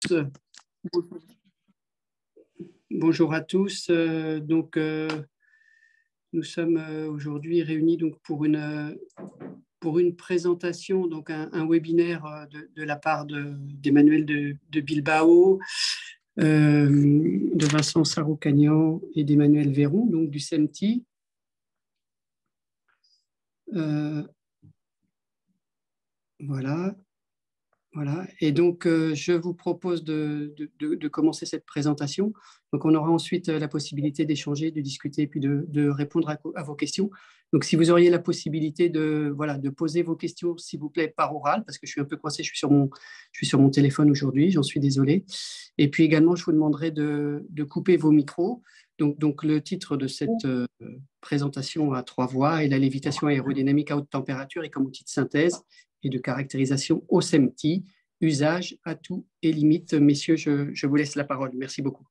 Bonjour à tous. Nous sommes aujourd'hui réunis donc, pour une présentation, donc un webinaire de la part d'Emmanuel de Bilbao, de Vincent Saroucagnan et d'Emmanuel Véron, donc du CEMTI. Voilà. Et donc, je vous propose de commencer cette présentation. Donc, on aura ensuite la possibilité d'échanger, de discuter, puis de répondre à vos questions. Donc, si vous auriez la possibilité de poser vos questions, s'il vous plaît, par oral, parce que je suis un peu coincé, je suis sur mon téléphone aujourd'hui, j'en suis désolé. Et puis également, je vous demanderai de couper vos micros. Donc, le titre de cette présentation à 3 voix est la lévitation aérodynamique à haute température et comme outil de synthèse et de caractérisation au CEMTI, usage, atouts et limites. Messieurs, je vous laisse la parole. Merci beaucoup.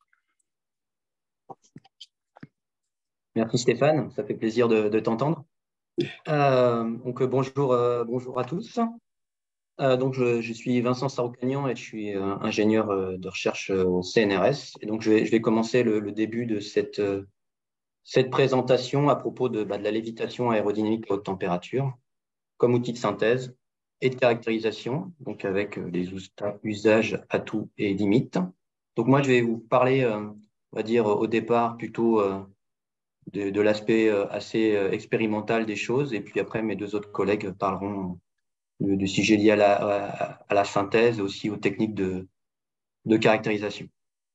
Merci Stéphane, ça fait plaisir de t'entendre. Bonjour à tous. Je suis Vincent Saroucagnan et je suis ingénieur de recherche au CNRS. Et donc je vais commencer le début de cette présentation à propos de la lévitation aérodynamique à haute température comme outil de synthèse et de caractérisation, donc avec les usages, atouts et limites. Donc moi, je vais vous parler, on va dire au départ plutôt de l'aspect assez expérimental des choses, et puis après mes deux autres collègues parleront du sujet lié à la synthèse et aussi aux techniques de caractérisation.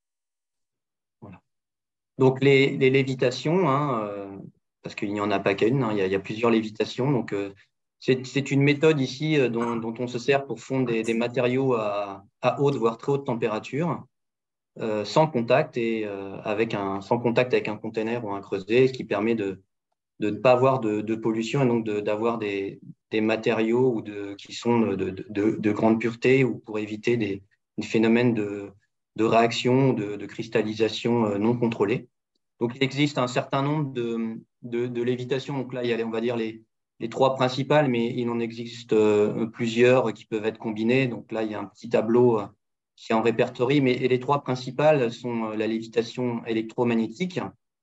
Voilà. Donc les lévitations, parce qu'il n'y en a pas qu'une, il y a plusieurs lévitations, donc c'est une méthode ici dont on se sert pour fondre des matériaux à haute, voire très haute température, sans contact sans contact avec un container ou un creuset, ce qui permet de ne pas avoir de pollution et donc d'avoir des matériaux qui sont de grande pureté ou pour éviter des phénomènes de réaction, de cristallisation non contrôlés. Donc, il existe un certain nombre de lévitations. Donc là, il y a, on va dire, les 3 principales, mais il en existe plusieurs qui peuvent être combinées. Donc là, il y a un petit tableau qui est en répertorie, mais les 3 principales sont la lévitation électromagnétique,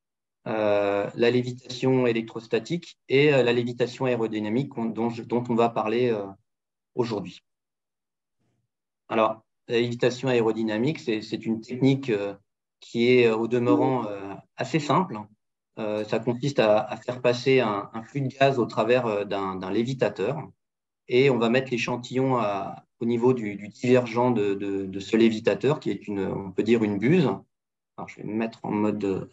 la lévitation électrostatique et la lévitation aérodynamique dont on va parler aujourd'hui. Alors, la lévitation aérodynamique, c'est une technique qui est au demeurant assez simple. Ça consiste à faire passer un flux de gaz au travers d'un lévitateur et on va mettre l'échantillon au niveau du divergent de ce lévitateur qui est on peut dire une buse. Alors, je vais me mettre en mode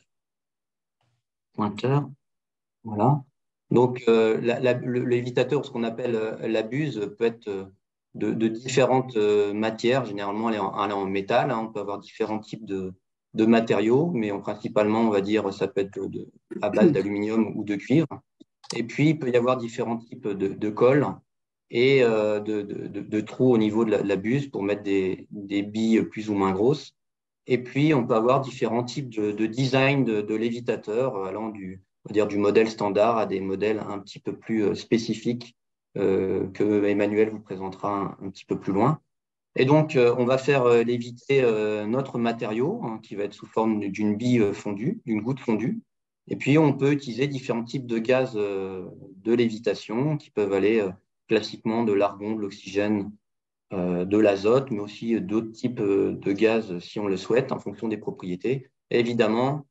pointeur. Voilà. Donc, le lévitateur, ce qu'on appelle la buse, peut être de différentes matières. Généralement, elle est en métal. On peut avoir différents types de matériaux, mais principalement, on va dire, ça peut être à base d'aluminium ou de cuivre. Et puis, il peut y avoir différents types de colle et de trous au niveau de la buse pour mettre des billes plus ou moins grosses. Et puis, on peut avoir différents types de design de lévitateurs allant on va dire, du modèle standard à des modèles un petit peu plus spécifiques que Emmanuel vous présentera un petit peu plus loin. Et donc, on va faire léviter notre matériau qui va être sous forme d'une bille fondue, d'une goutte fondue. Et puis, on peut utiliser différents types de gaz de lévitation qui peuvent aller classiquement de l'argon, de l'oxygène, de l'azote, mais aussi d'autres types de gaz si on le souhaite en fonction des propriétés. Et évidemment,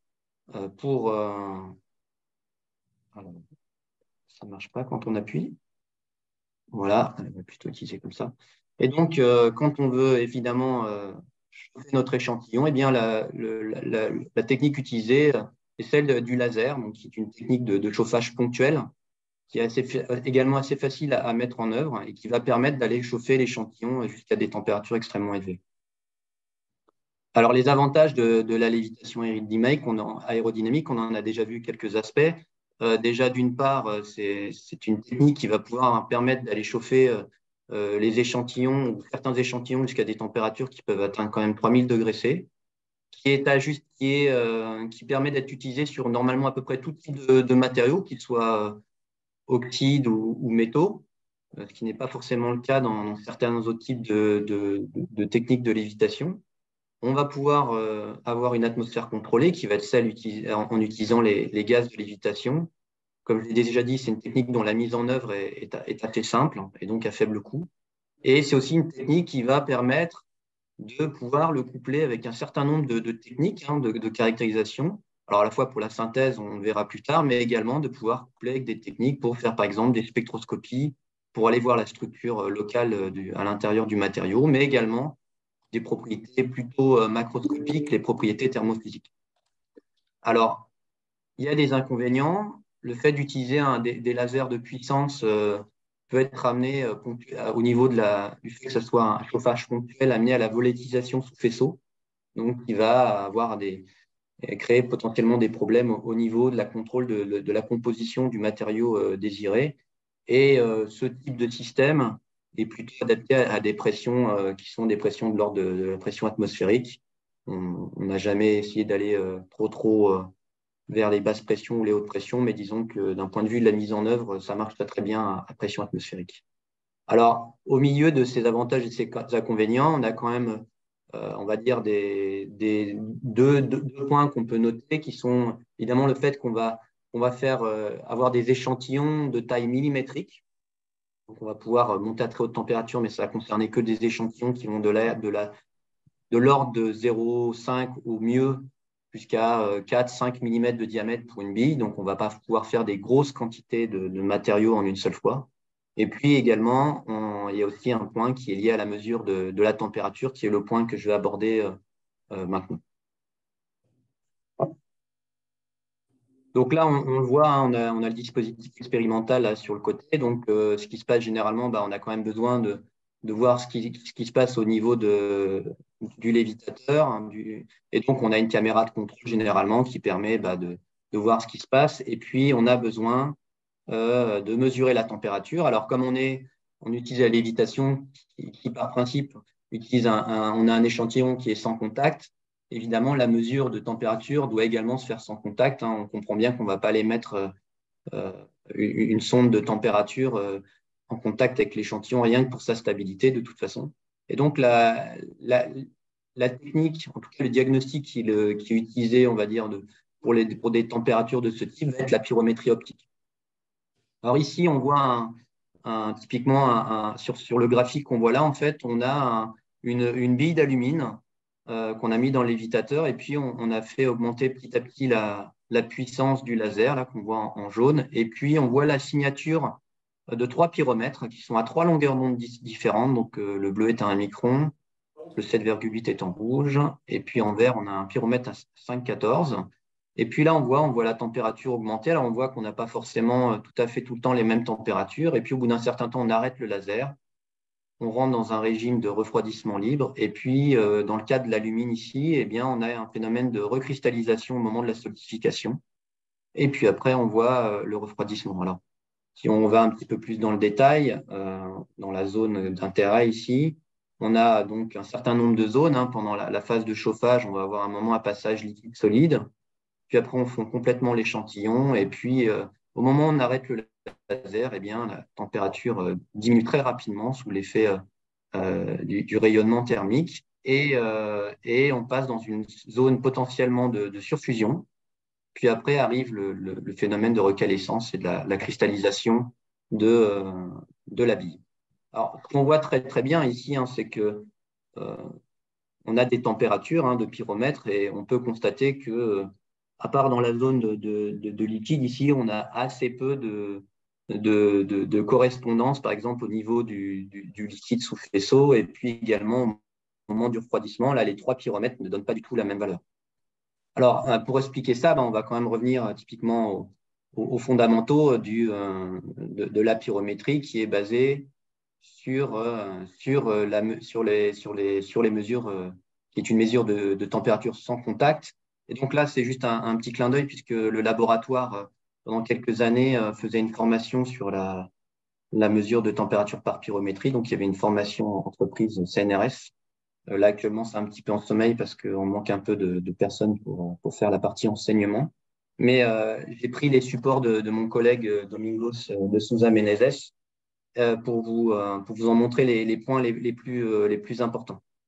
alors, ça ne marche pas quand on appuie. Voilà, on va plutôt utiliser comme ça. Et donc, quand on veut évidemment chauffer notre échantillon, eh bien, la technique utilisée est celle du laser, donc qui est une technique de chauffage ponctuel qui est également assez facile à mettre en œuvre et qui va permettre d'aller chauffer l'échantillon jusqu'à des températures extrêmement élevées. Alors, les avantages de la lévitation aérodynamique, on en a déjà vu quelques aspects. Déjà, d'une part, c'est une technique qui va pouvoir permettre d'aller chauffer les échantillons ou certains échantillons jusqu'à des températures qui peuvent atteindre quand même 3000 degrés C, qui permet d'être utilisé sur normalement à peu près tout type de matériaux, qu'ils soient oxydes ou métaux, ce qui n'est pas forcément le cas dans certains autres types de techniques de lévitation. On va pouvoir avoir une atmosphère contrôlée qui va être celle en utilisant les gaz de lévitation. Comme je l'ai déjà dit, c'est une technique dont la mise en œuvre est assez simple et donc à faible coût. Et c'est aussi une technique qui va permettre de pouvoir le coupler avec un certain nombre de techniques de caractérisation. Alors à la fois pour la synthèse, on le verra plus tard, mais également de pouvoir coupler avec des techniques pour faire par exemple des spectroscopies, pour aller voir la structure locale à l'intérieur du matériau, mais également des propriétés plutôt macroscopiques, les propriétés thermophysiques. Alors, il y a des inconvénients. Le fait d'utiliser des lasers de puissance peut être amené au niveau du fait que ce soit un chauffage ponctuel amené à la volatilisation sous faisceau, donc qui va créer potentiellement des problèmes au niveau de la contrôle de la composition du matériau désiré. Et ce type de système est plutôt adapté à des pressions qui sont des pressions de l'ordre de la pression atmosphérique. On n'a jamais essayé d'aller trop vers les basses pressions ou les hautes pressions, mais disons que d'un point de vue de la mise en œuvre, ça marche très bien à pression atmosphérique. Alors, au milieu de ces avantages et de ces inconvénients, on a quand même, on va dire, deux points qu'on peut noter qui sont évidemment le fait qu'on va faire avoir des échantillons de taille millimétrique. Donc, on va pouvoir monter à très haute température, mais ça va concerner que des échantillons qui vont de l'ordre de 0,5 ou mieux jusqu'à 4-5 mm de diamètre pour une bille. Donc, on ne va pas pouvoir faire des grosses quantités de matériaux en une seule fois. Et puis également, il y a aussi un point qui est lié à la mesure de la température, qui est le point que je vais aborder maintenant. Donc là, on le voit, hein, on a le dispositif expérimental là, sur le côté. Donc, ce qui se passe généralement, on a quand même besoin de voir ce qui se passe au niveau du lévitateur. Hein, et donc, on a une caméra de contrôle généralement qui permet de voir ce qui se passe. Et puis, on a besoin de mesurer la température. Alors, comme on utilise la lévitation qui par principe, on a un échantillon qui est sans contact. Évidemment, la mesure de température doit également se faire sans contact. Hein. On comprend bien qu'on ne va pas aller mettre une sonde de température en contact avec l'échantillon, rien que pour sa stabilité de toute façon. Et donc, la technique, en tout cas le diagnostic qui est utilisé, on va dire, pour des températures de ce type, va être la pyrométrie optique. Alors ici, on voit typiquement sur le graphique qu'on voit là, en fait, on a une bille d'alumine qu'on a mis dans l'évitateur et puis on a fait augmenter petit à petit la puissance du laser, là qu'on voit en jaune. Et puis, on voit la signature de 3 pyromètres qui sont à 3 longueurs d'onde différentes. Donc, le bleu est à 1 micron, le 7,8 est en rouge. Et puis, en vert, on a un pyromètre à 5,14. Et puis là, on voit la température augmenter. Alors, on voit qu'on n'a pas forcément tout à fait tout le temps les mêmes températures. Et puis, au bout d'un certain temps, on arrête le laser. On rentre dans un régime de refroidissement libre. Et puis, dans le cas de l'alumine ici, eh bien, on a un phénomène de recristallisation au moment de la solidification. Et puis après, on voit le refroidissement. Alors, si on va un petit peu plus dans le détail, dans la zone d'intérêt ici, on a donc un certain nombre de zones. Hein. Pendant la phase de chauffage, on va avoir un moment à passage liquide-solide. Puis après, on fond complètement l'échantillon. Et puis, au moment où on arrête le laser, eh bien, la température diminue très rapidement sous l'effet du rayonnement thermique. Et on passe dans une zone potentiellement de surfusion. Puis après arrive le phénomène de recalescence et de la cristallisation de la bille. Alors, ce qu'on voit très, très bien ici, hein, c'est que on a des températures de pyromètre et on peut constater que, à part dans la zone de liquide, ici, on a assez peu de correspondance, par exemple, au niveau du liquide sous faisceau. Et puis également, au moment du refroidissement, là, les 3 pyromètres ne donnent pas du tout la même valeur. Alors, pour expliquer ça, on va quand même revenir typiquement aux fondamentaux de la pyrométrie qui est basée sur les mesures, qui est une mesure de température sans contact. Et donc là, c'est juste un petit clin d'œil puisque le laboratoire, pendant quelques années, faisait une formation sur la mesure de température par pyrométrie. Donc, il y avait une formation entreprise CNRS. Là, actuellement, c'est un petit peu en sommeil parce qu'on manque un peu de personnes pour faire la partie enseignement. Mais j'ai pris les supports de mon collègue Domingos de Souza Menezes pour vous en montrer les points les plus importants.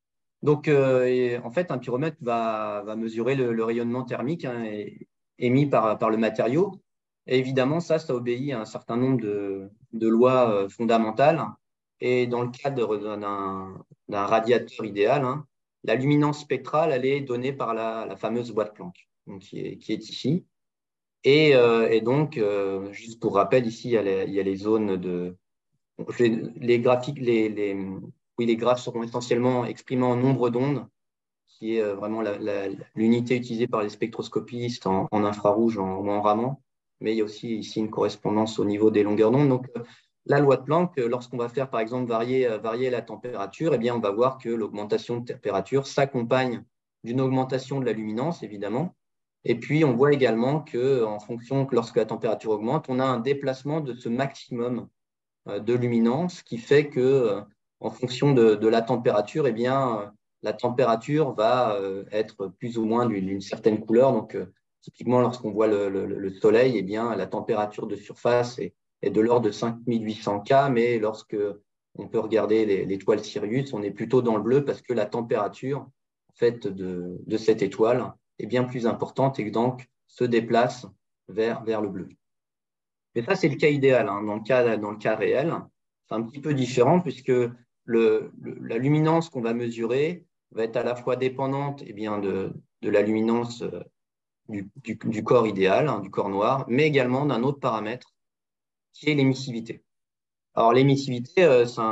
Donc, en fait, un pyromètre va mesurer le rayonnement thermique, hein, émis par le matériau. Et évidemment, ça obéit à un certain nombre de lois fondamentales. Et dans le cadre d'un radiateur idéal, hein, la luminance spectrale, elle est donnée par la fameuse boîte Planck, donc, qui est ici. Et donc, juste pour rappel, ici, il y a les zones de… Les graphiques, oui, les graphes seront essentiellement exprimés en nombre d'ondes, qui est vraiment l'unité utilisée par les spectroscopistes en infrarouge ou en Raman. Mais il y a aussi ici une correspondance au niveau des longueurs d'onde. Donc, la loi de Planck, lorsqu'on va faire, par exemple, varier la température, eh bien, on va voir que l'augmentation de température s'accompagne d'une augmentation de la luminance, évidemment. Et puis, on voit également qu'en fonction, que lorsque la température augmente, on a un déplacement de ce maximum de luminance qui fait que, en fonction de la température, eh bien, la température va être plus ou moins d'une certaine couleur. Donc, typiquement, lorsqu'on voit le soleil, eh bien, la température de surface est de l'ordre de 5800 K, mais lorsque on peut regarder l'étoile Sirius, on est plutôt dans le bleu parce que la température en fait, de cette étoile est bien plus importante et donc se déplace vers le bleu. Mais ça, c'est le cas idéal, hein. Dans le cas réel, c'est un petit peu différent puisque la luminance qu'on va mesurer va être à la fois dépendante eh bien, de la luminance du corps idéal, hein, du corps noir, mais également d'un autre paramètre qui est l'émissivité. Alors, l'émissivité,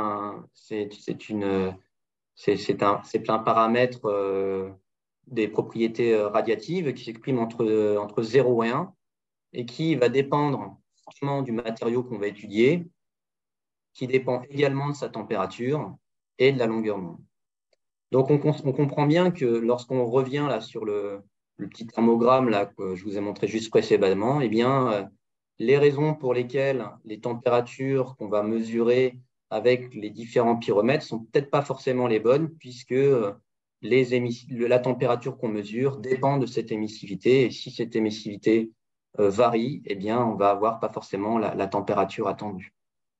c'est un paramètre des propriétés radiatives qui s'exprime entre 0 et 1 et qui va dépendre forcément du matériau qu'on va étudier, qui dépend également de sa température et de la longueur d'onde. Donc, on comprend bien que lorsqu'on revient là sur le petit thermogramme là, que je vous ai montré juste précédemment, eh bien, les raisons pour lesquelles les températures qu'on va mesurer avec les différents pyromètres sont peut-être pas forcément les bonnes, puisque la température qu'on mesure dépend de cette émissivité. Et si cette émissivité varie, eh bien, on va avoir pas forcément la température attendue.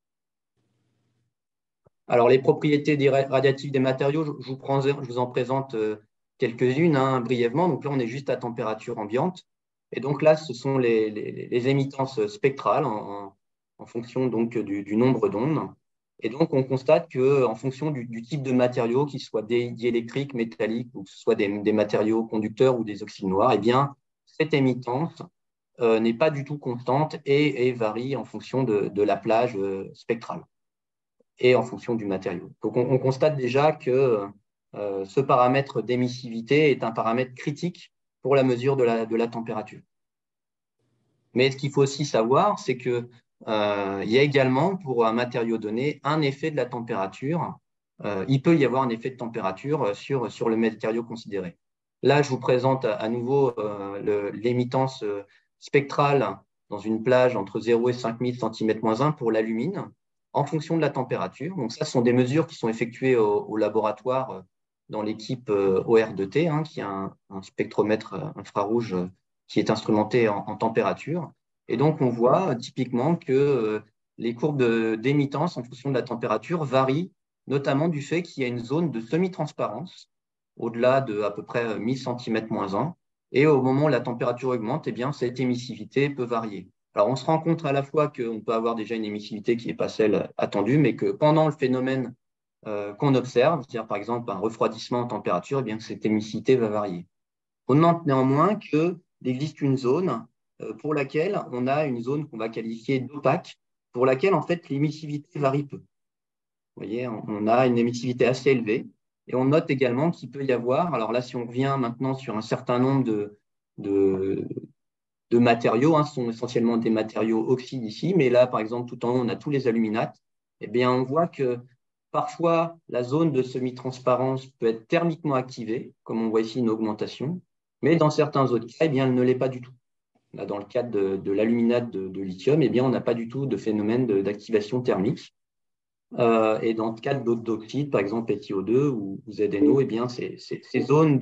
Alors, les propriétés radiatives des matériaux, je vous en présente quelques-unes hein, brièvement. Donc là, on est juste à température ambiante. Et donc là, ce sont les émittances spectrales en fonction donc, du nombre d'ondes. Et donc, on constate qu'en fonction du type de matériau, qu'il soit diélectrique, métallique, ou que ce soit des matériaux conducteurs ou des oxydes noirs, eh bien, cette émittance n'est pas du tout constante et varie en fonction de la plage spectrale et en fonction du matériau. Donc, on constate déjà que ce paramètre d'émissivité est un paramètre critique pour la mesure de la température. Mais ce qu'il faut aussi savoir, c'est qu'il y a également, pour un matériau donné, un effet de la température. Il peut y avoir un effet de température sur le matériau considéré. Là, je vous présente à nouveau l'émittance spectrale dans une plage entre 0 et 5000 cm-1 pour l'alumine en fonction de la température. Donc, ça, ce sont des mesures qui sont effectuées au laboratoire dans l'équipe OR2T, hein, qui est un spectromètre infrarouge qui est instrumenté en température. Et donc, on voit typiquement que les courbes d'émittance en fonction de la température varient, notamment du fait qu'il y a une zone de semi-transparence au-delà de à peu près 1000 cm-1. Et au moment où la température augmente, eh bien, cette émissivité peut varier. Alors, on se rend compte à la fois qu'on peut avoir déjà une émissivité qui n'est pas celle attendue, mais que pendant le phénomène qu'on observe, c'est-à-dire par exemple un refroidissement en température, eh bien, cette émissivité va varier. On note néanmoins qu'il existe une zone pour laquelle on a une zone qu'on va qualifier d'opaque, pour laquelle en fait l'émissivité varie peu. Vous voyez, on a une émissivité assez élevée et on note également qu'il peut y avoir, alors là si on revient maintenant sur un certain nombre de matériaux, hein, ce sont essentiellement des matériaux oxydes ici, mais là par exemple tout en haut on a tous les aluminates, eh bien on voit que parfois la zone de semi-transparence peut être thermiquement activée, comme on voit ici une augmentation, mais dans certains autres cas, eh bien, elle ne l'est pas du tout. Là, dans le cadre de l'aluminate de lithium, eh bien, on n'a pas du tout de phénomène d'activation thermique. Et dans le cadre d'autres oxydes, par exemple SiO2 ou ZNO, eh bien, ces zones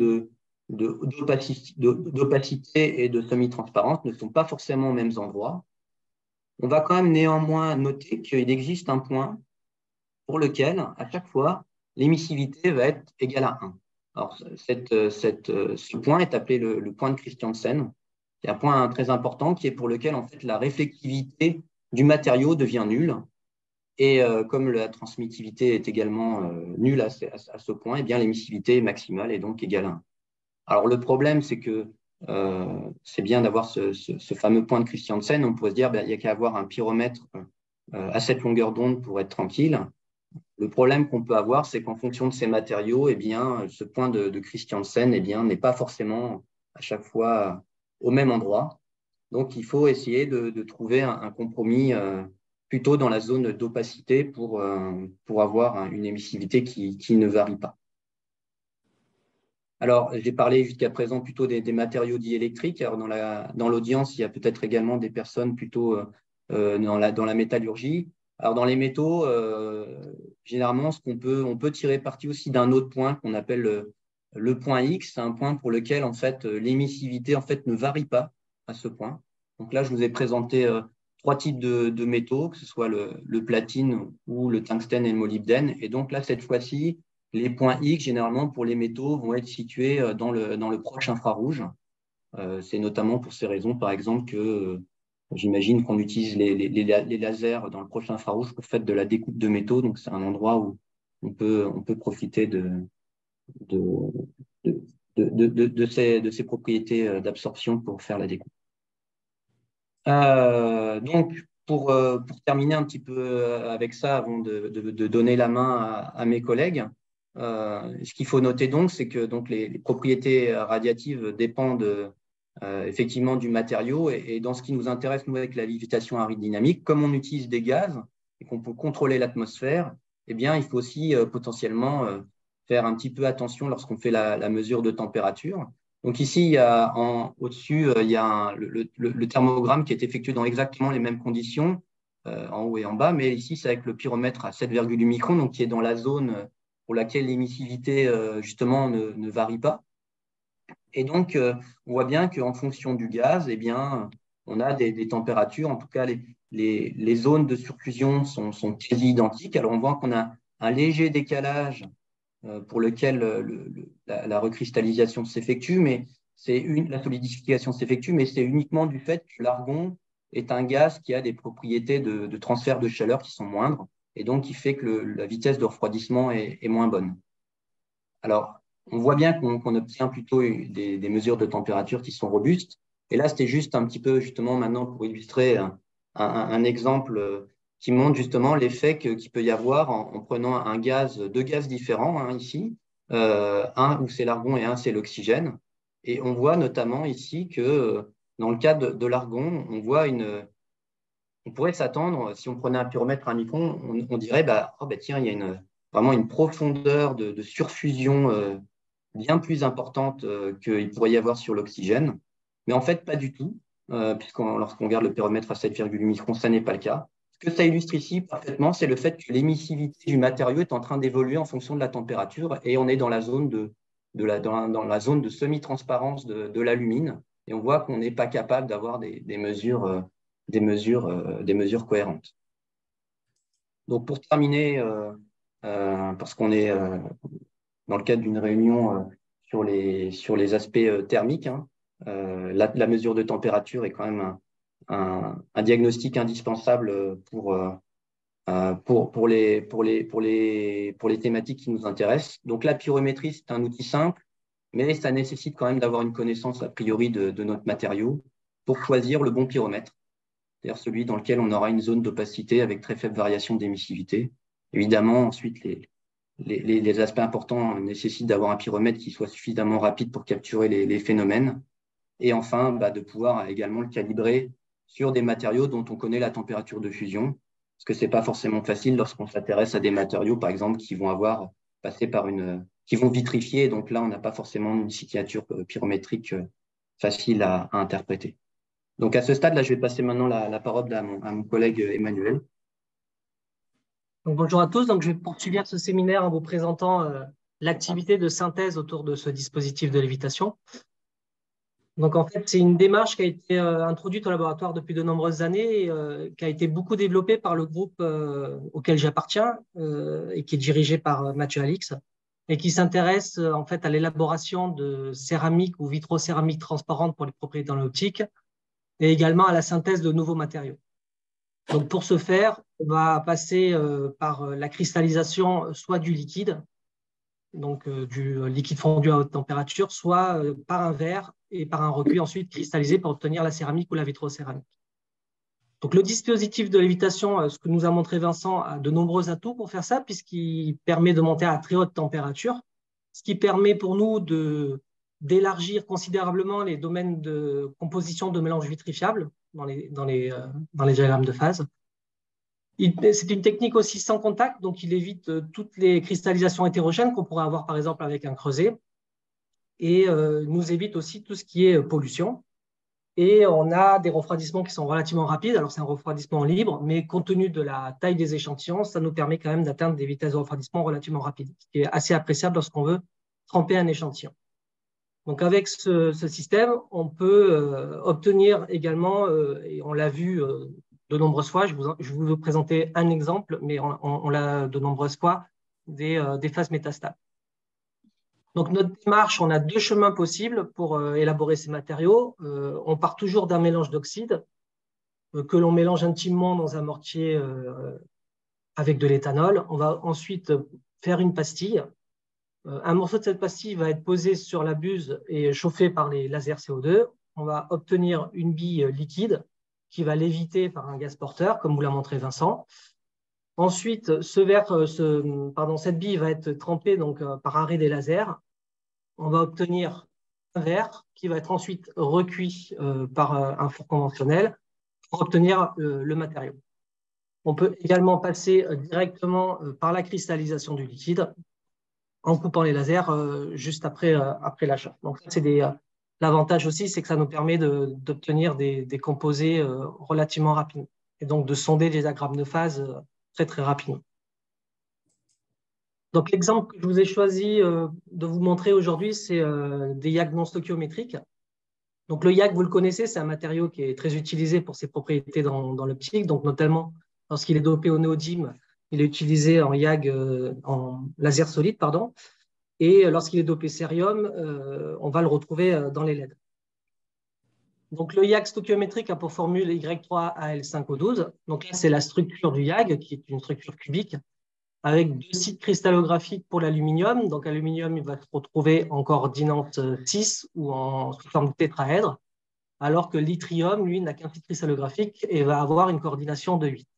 d'opacité et de semi-transparence ne sont pas forcément aux mêmes endroits. On va quand même néanmoins noter qu'il existe un point pour lequel, à chaque fois, l'émissivité va être égale à 1. Alors, ce point est appelé le point de Christiansen, qui est un point très important, qui est pour lequel en fait, la réflectivité du matériau devient nulle. Et comme la transmittivité est également nulle à ce point, eh bien l'émissivité est maximale et donc égale à 1. Alors le problème, c'est que c'est bien d'avoir ce fameux point de Christiansen. On pourrait se dire, il n'y a qu'à avoir un pyromètre à cette longueur d'onde pour être tranquille. Le problème qu'on peut avoir, c'est qu'en fonction de ces matériaux, eh bien, ce point de Christiansen eh bien, n'est pas forcément à chaque fois au même endroit. Donc, il faut essayer de trouver un compromis plutôt dans la zone d'opacité pour avoir une émissivité qui ne varie pas. Alors, j'ai parlé jusqu'à présent plutôt des matériaux dits électriques. Alors, dans l'audience, il y a peut-être également des personnes plutôt dans la métallurgie. Alors, dans les métaux, généralement, on peut tirer parti aussi d'un autre point qu'on appelle le point X. C'est un point pour lequel, en fait, l'émissivité en fait, ne varie pas à ce point. Donc là, je vous ai présenté 3 types de métaux, que ce soit le platine ou le tungstène et le molybdène. Et donc là, cette fois-ci, les points X, généralement, pour les métaux, vont être situés dans le proche infrarouge. C'est notamment pour ces raisons, par exemple, que j'imagine qu'on utilise les lasers dans le proche infrarouge pour faire de la découpe de métaux. Donc, c'est un endroit où on peut profiter de ces propriétés d'absorption pour faire la découpe. Donc, pour terminer un petit peu avec ça, avant de donner la main à mes collègues, ce qu'il faut noter donc, c'est que donc, les propriétés radiatives dépendent effectivement du matériau. Et dans ce qui nous intéresse, nous, avec la lévitation aérodynamique, comme on utilise des gaz et qu'on peut contrôler l'atmosphère, eh bien, il faut aussi potentiellement faire un petit peu attention lorsqu'on fait la mesure de température. Donc ici, il y a au-dessus, il y a le thermogramme qui est effectué dans exactement les mêmes conditions, en haut et en bas, mais ici, c'est avec le pyromètre à 7,8 microns, donc qui est dans la zone pour laquelle l'émissivité, justement, ne varie pas. Et donc, on voit bien qu'en fonction du gaz, eh bien, on a des températures, en tout cas, les zones de surfusion sont quasi identiques. Alors, on voit qu'on a un léger décalage pour lequel la recristallisation s'effectue, mais la solidification s'effectue, mais c'est uniquement du fait que l'argon est un gaz qui a des propriétés de transfert de chaleur qui sont moindres, et donc qui fait que la vitesse de refroidissement est moins bonne. Alors, on voit bien qu'on obtient plutôt des mesures de température qui sont robustes. Et là, c'était juste un petit peu, justement, maintenant, pour illustrer un exemple qui montre justement l'effet qu'il peut y avoir en prenant deux gaz différents, hein, ici, un où c'est l'argon et un c'est l'oxygène. Et on voit notamment ici que dans le cas de l'argon, on pourrait s'attendre, si on prenait un pyromètre à un micron, on dirait, tiens, il y a vraiment une profondeur de surfusion bien plus importante qu'il pourrait y avoir sur l'oxygène. Mais en fait, pas du tout, lorsqu'on regarde le pyromètre à 7,8 microns, ça n'est pas le cas. Ce que ça illustre ici parfaitement, c'est le fait que l'émissivité du matériau est en train d'évoluer en fonction de la température et on est dans la zone dans la zone de semi-transparence de l'alumine et on voit qu'on n'est pas capable d'avoir des mesures cohérentes. Donc, pour terminer, parce qu'on est dans le cadre d'une réunion sur les aspects thermiques, hein, la mesure de température est quand même un diagnostic indispensable pour les thématiques qui nous intéressent. Donc, la pyrométrie, c'est un outil simple, mais ça nécessite quand même d'avoir une connaissance a priori de notre matériau pour choisir le bon pyromètre, c'est-à-dire celui dans lequel on aura une zone d'opacité avec très faible variation d'émissivité. Évidemment, ensuite, les aspects importants nécessitent d'avoir un pyromètre qui soit suffisamment rapide pour capturer les phénomènes. Et enfin, de pouvoir également le calibrer sur des matériaux dont on connaît la température de fusion, parce que ce n'est pas forcément facile lorsqu'on s'intéresse à des matériaux, par exemple, qui vont qui vont vitrifier. Donc là, on n'a pas forcément une signature pyrométrique facile à interpréter. Donc, à ce stade-là, je vais passer maintenant la parole à mon collègue Emmanuel. Donc, bonjour à tous. Donc, je vais poursuivre ce séminaire en vous présentant l'activité de synthèse autour de ce dispositif de lévitation. Donc, en fait, c'est une démarche qui a été introduite au laboratoire depuis de nombreuses années et qui a été beaucoup développée par le groupe auquel j'appartiens et qui est dirigé par Mathieu Alix. et qui s'intéresse en fait à l'élaboration de céramique ou vitrocéramique transparente pour les propriétés dans l'optique et également à la synthèse de nouveaux matériaux. Donc pour ce faire, on va passer par la cristallisation soit du liquide, donc du liquide fondu à haute température, soit par un verre et par un recuit ensuite cristallisé pour obtenir la céramique ou la vitrocéramique. Donc le dispositif de lévitation, ce que nous a montré Vincent, a de nombreux atouts pour faire ça, puisqu'il permet de monter à très haute température, ce qui permet pour nous d'élargir considérablement les domaines de composition de mélanges vitrifiables dans les diagrammes de phase. C'est une technique aussi sans contact, donc il évite toutes les cristallisations hétérogènes qu'on pourrait avoir par exemple avec un creuset, et nous évite aussi tout ce qui est pollution. Et on a des refroidissements qui sont relativement rapides. Alors, c'est un refroidissement libre, mais compte tenu de la taille des échantillons, ça nous permet quand même d'atteindre des vitesses de refroidissement relativement rapides, ce qui est assez appréciable lorsqu'on veut tremper un échantillon. Donc, avec ce système, on peut obtenir également, et on l'a vu de nombreuses fois, je vais vous présenter un exemple, mais on l'a de nombreuses fois, des phases métastables. Donc, notre démarche, on a deux chemins possibles pour élaborer ces matériaux. On part toujours d'un mélange d'oxyde que l'on mélange intimement dans un mortier avec de l'éthanol. On va ensuite faire une pastille. Un morceau de cette pastille va être posé sur la buse et chauffé par les lasers CO2. On va obtenir une bille liquide qui va léviter par un gaz porteur, comme vous l'a montré Vincent. Ensuite, cette bille va être trempée donc, par arrêt des lasers. On va obtenir un verre qui va être ensuite recuit par un four conventionnel pour obtenir le matériau. On peut également passer directement par la cristallisation du liquide en coupant les lasers juste après l'achat. Donc, l'avantage aussi, c'est que ça nous permet d'obtenir des composés relativement rapidement et donc de sonder les diagrammes de phase très, très rapidement. Donc, l'exemple que je vous ai choisi de vous montrer aujourd'hui, c'est des YAG non stoichiométriques. Donc, le YAG, vous le connaissez, c'est un matériau qui est très utilisé pour ses propriétés dans l'optique. Donc, notamment, lorsqu'il est dopé au néodyme, il est utilisé en YAG, en laser solide, pardon. Et lorsqu'il est dopé cérium, on va le retrouver dans les LED. Donc, le YAG stoichiométrique a pour formule Y3AL5O12. Donc, là, c'est la structure du YAG, qui est une structure cubique, avec deux sites cristallographiques pour l'aluminium. Donc, l'aluminium, il va se retrouver en coordinate 6 ou sous forme de tétraèdre, alors que l'yttrium, lui, n'a qu'un site cristallographique et va avoir une coordination de 8.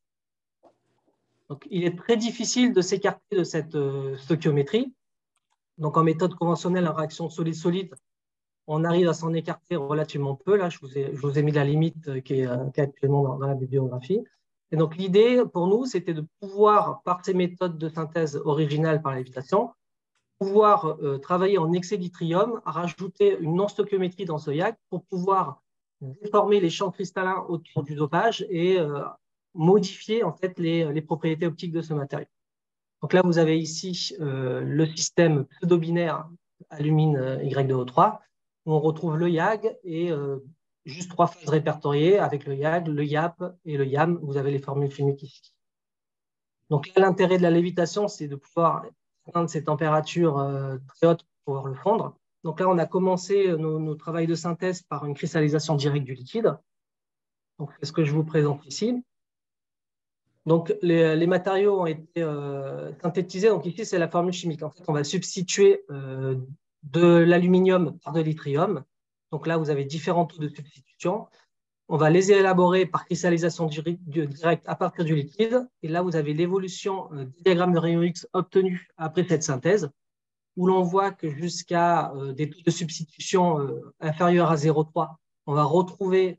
Donc, il est très difficile de s'écarter de cette stoichiométrie. Donc, en méthode conventionnelle, en réaction solide-solide, on arrive à s'en écarter relativement peu. Là, je vous ai mis la limite qui est actuellement dans la bibliographie. Et donc, l'idée pour nous, c'était de pouvoir, par ces méthodes de synthèse originales par lévitation, pouvoir travailler en excès d'yttrium, rajouter une non-stoichiométrie dans ce YAG pour pouvoir déformer les champs cristallins autour du dopage et modifier en fait les propriétés optiques de ce matériau. Donc là, vous avez ici le système pseudo-binaire alumine Y2O3, où on retrouve le YAG et juste 3 phases répertoriées avec le YAG, le YAP et le YAM. Vous avez les formules chimiques ici. Donc là, l'intérêt de la lévitation, c'est de pouvoir atteindre ces températures très hautes pour pouvoir le fondre. Donc là, on a commencé nos travaux de synthèse par une cristallisation directe du liquide. Donc, c'est ce que je vous présente ici. Donc, les matériaux ont été synthétisés. Donc, ici, c'est la formule chimique. En fait, on va substituer de l'aluminium par de l'yttrium. Donc là, vous avez différents taux de substitution. On va les élaborer par cristallisation directe à partir du liquide. Et là, vous avez l'évolution des diagrammes de rayon X obtenus après cette synthèse, où l'on voit que jusqu'à des taux de substitution inférieurs à 0,3, on va retrouver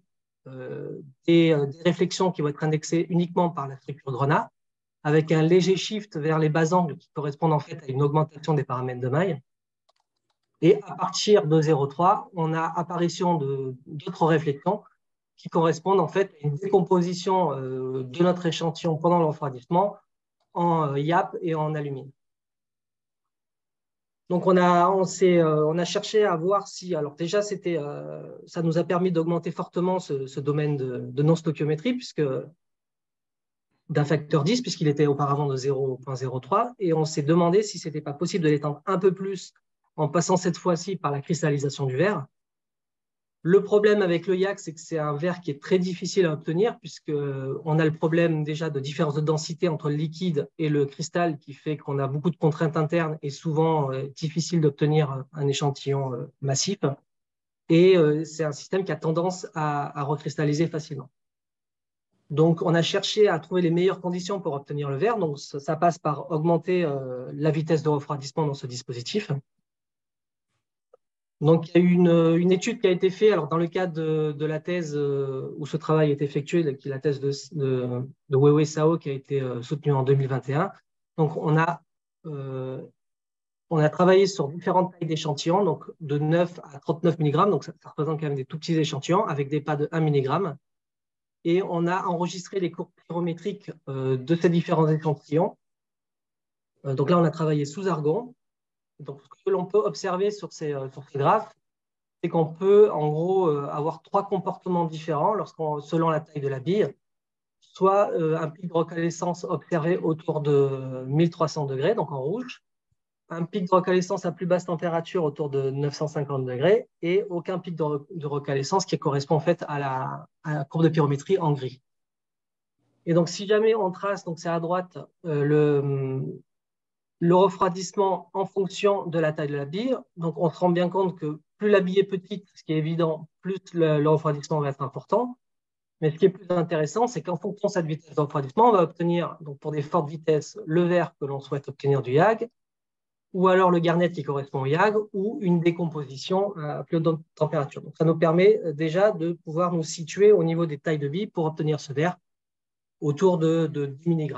des réflexions qui vont être indexées uniquement par la structure Grenat, avec un léger shift vers les bas angles qui correspondent en fait à une augmentation des paramètres de maille. Et à partir de 0,3, on a apparition d'autres réflexions qui correspondent en fait à une décomposition de notre échantillon pendant le refroidissement en YAP et en alumine. Donc, on a cherché à voir si… Alors déjà, ça nous a permis d'augmenter fortement ce domaine de non-stoichiométrie, puisque d'un facteur 10, puisqu'il était auparavant de 0,03, et on s'est demandé si ce n'était pas possible de l'étendre un peu plus en passant cette fois-ci par la cristallisation du verre. Le problème avec le YAG, c'est que c'est un verre qui est très difficile à obtenir, puisqu'on a le problème déjà de différence de densité entre le liquide et le cristal, qui fait qu'on a beaucoup de contraintes internes et souvent difficile d'obtenir un échantillon massif. Et c'est un système qui a tendance à recristalliser facilement. Donc, on a cherché à trouver les meilleures conditions pour obtenir le verre. Donc, ça passe par augmenter la vitesse de refroidissement dans ce dispositif. Donc, il y a eu une étude qui a été faite alors, dans le cadre de la thèse où ce travail est effectué, qui est la thèse de Weiwei Sao, qui a été soutenue en 2021. Donc, on a travaillé sur différentes tailles d'échantillons, donc de 9 à 39 mg. Donc, ça représente quand même des tout petits échantillons avec des pas de 1 mg. Et on a enregistré les courbes pyrométriques de ces différents échantillons. Donc là, on a travaillé sous argon. Donc, ce que l'on peut observer sur ces graphes, c'est qu'on peut, en gros, avoir trois comportements différents selon la taille de la bille. Soit un pic de recalescence observé autour de 1300 degrés, donc en rouge, un pic de recalescence à plus basse température autour de 950 degrés et aucun pic de recalescence qui correspond en fait à la courbe de pyrométrie en gris. Et donc, si jamais on trace, donc c'est à droite, le refroidissement en fonction de la taille de la bille, donc on se rend bien compte que plus la bille est petite, ce qui est évident, plus le refroidissement va être important. Mais ce qui est plus intéressant, c'est qu'en fonction de cette vitesse de refroidissement, on va obtenir, donc pour des fortes vitesses, le verre que l'on souhaite obtenir du YAG, ou alors le garnet qui correspond au YAG, ou une décomposition à plus haute température. Donc, ça nous permet déjà de pouvoir nous situer au niveau des tailles de billes pour obtenir ce verre autour de 10 mg.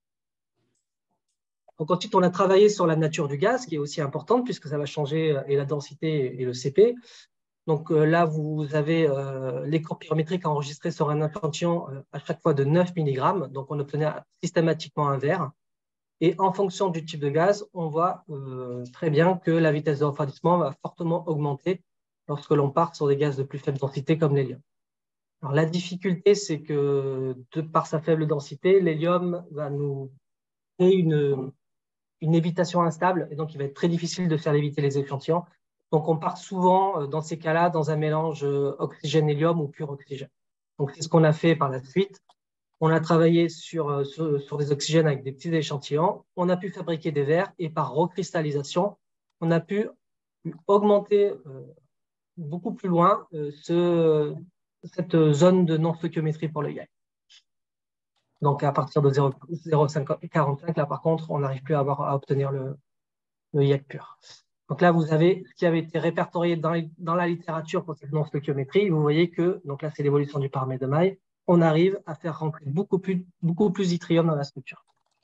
Donc, ensuite, on a travaillé sur la nature du gaz, qui est aussi importante, puisque ça va changer et la densité et le CP. Donc là, vous avez les courbes pyrométriques enregistrées sur un échantillon à chaque fois de 9 mg. Donc, on obtenait systématiquement un verre. Et en fonction du type de gaz, on voit très bien que la vitesse de refroidissement va fortement augmenter lorsque l'on part sur des gaz de plus faible densité comme l'hélium. Alors, la difficulté, c'est que de par sa faible densité, l'hélium va nous créer une lévitation instable et donc il va être très difficile de faire léviter les échantillons. Donc, on part souvent, dans ces cas-là, dans un mélange oxygène-hélium ou pur oxygène. Donc, c'est ce qu'on a fait par la suite. On a travaillé sur des oxygènes avec des petits échantillons. On a pu fabriquer des verres et par recristallisation, on a pu augmenter beaucoup plus loin cette zone de non-stoichiométrie pour le YAG. Donc, à partir de 0,45, là, par contre, on n'arrive plus à obtenir le YAG pur. Donc là, vous avez ce qui avait été répertorié dans la littérature pour cette non-stoichiométrie. Vous voyez que, donc là, c'est l'évolution du paramètre de Maille. On arrive à faire rentrer beaucoup plus d'yttrium dans la structure.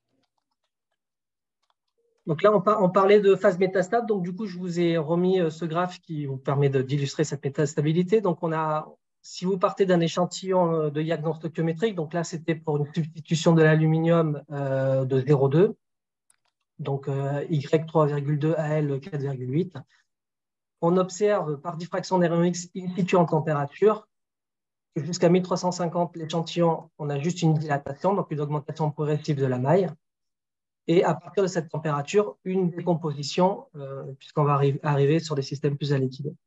Donc là, on parlait de phase métastable. Donc du coup, je vous ai remis ce graphe qui vous permet d'illustrer cette métastabilité. Donc si vous partez d'un échantillon de YAG non stoichiométrique, donc là, c'était pour une substitution de l'aluminium de 0,2. Donc Y 3,2 AL 4,8. On observe par diffraction d'aéronix in situ en température que jusqu'à 1350 l'échantillon, on a juste une dilatation, donc une augmentation progressive de la maille. Et à partir de cette température, une décomposition, puisqu'on va arriver sur des systèmes plus aliquidés.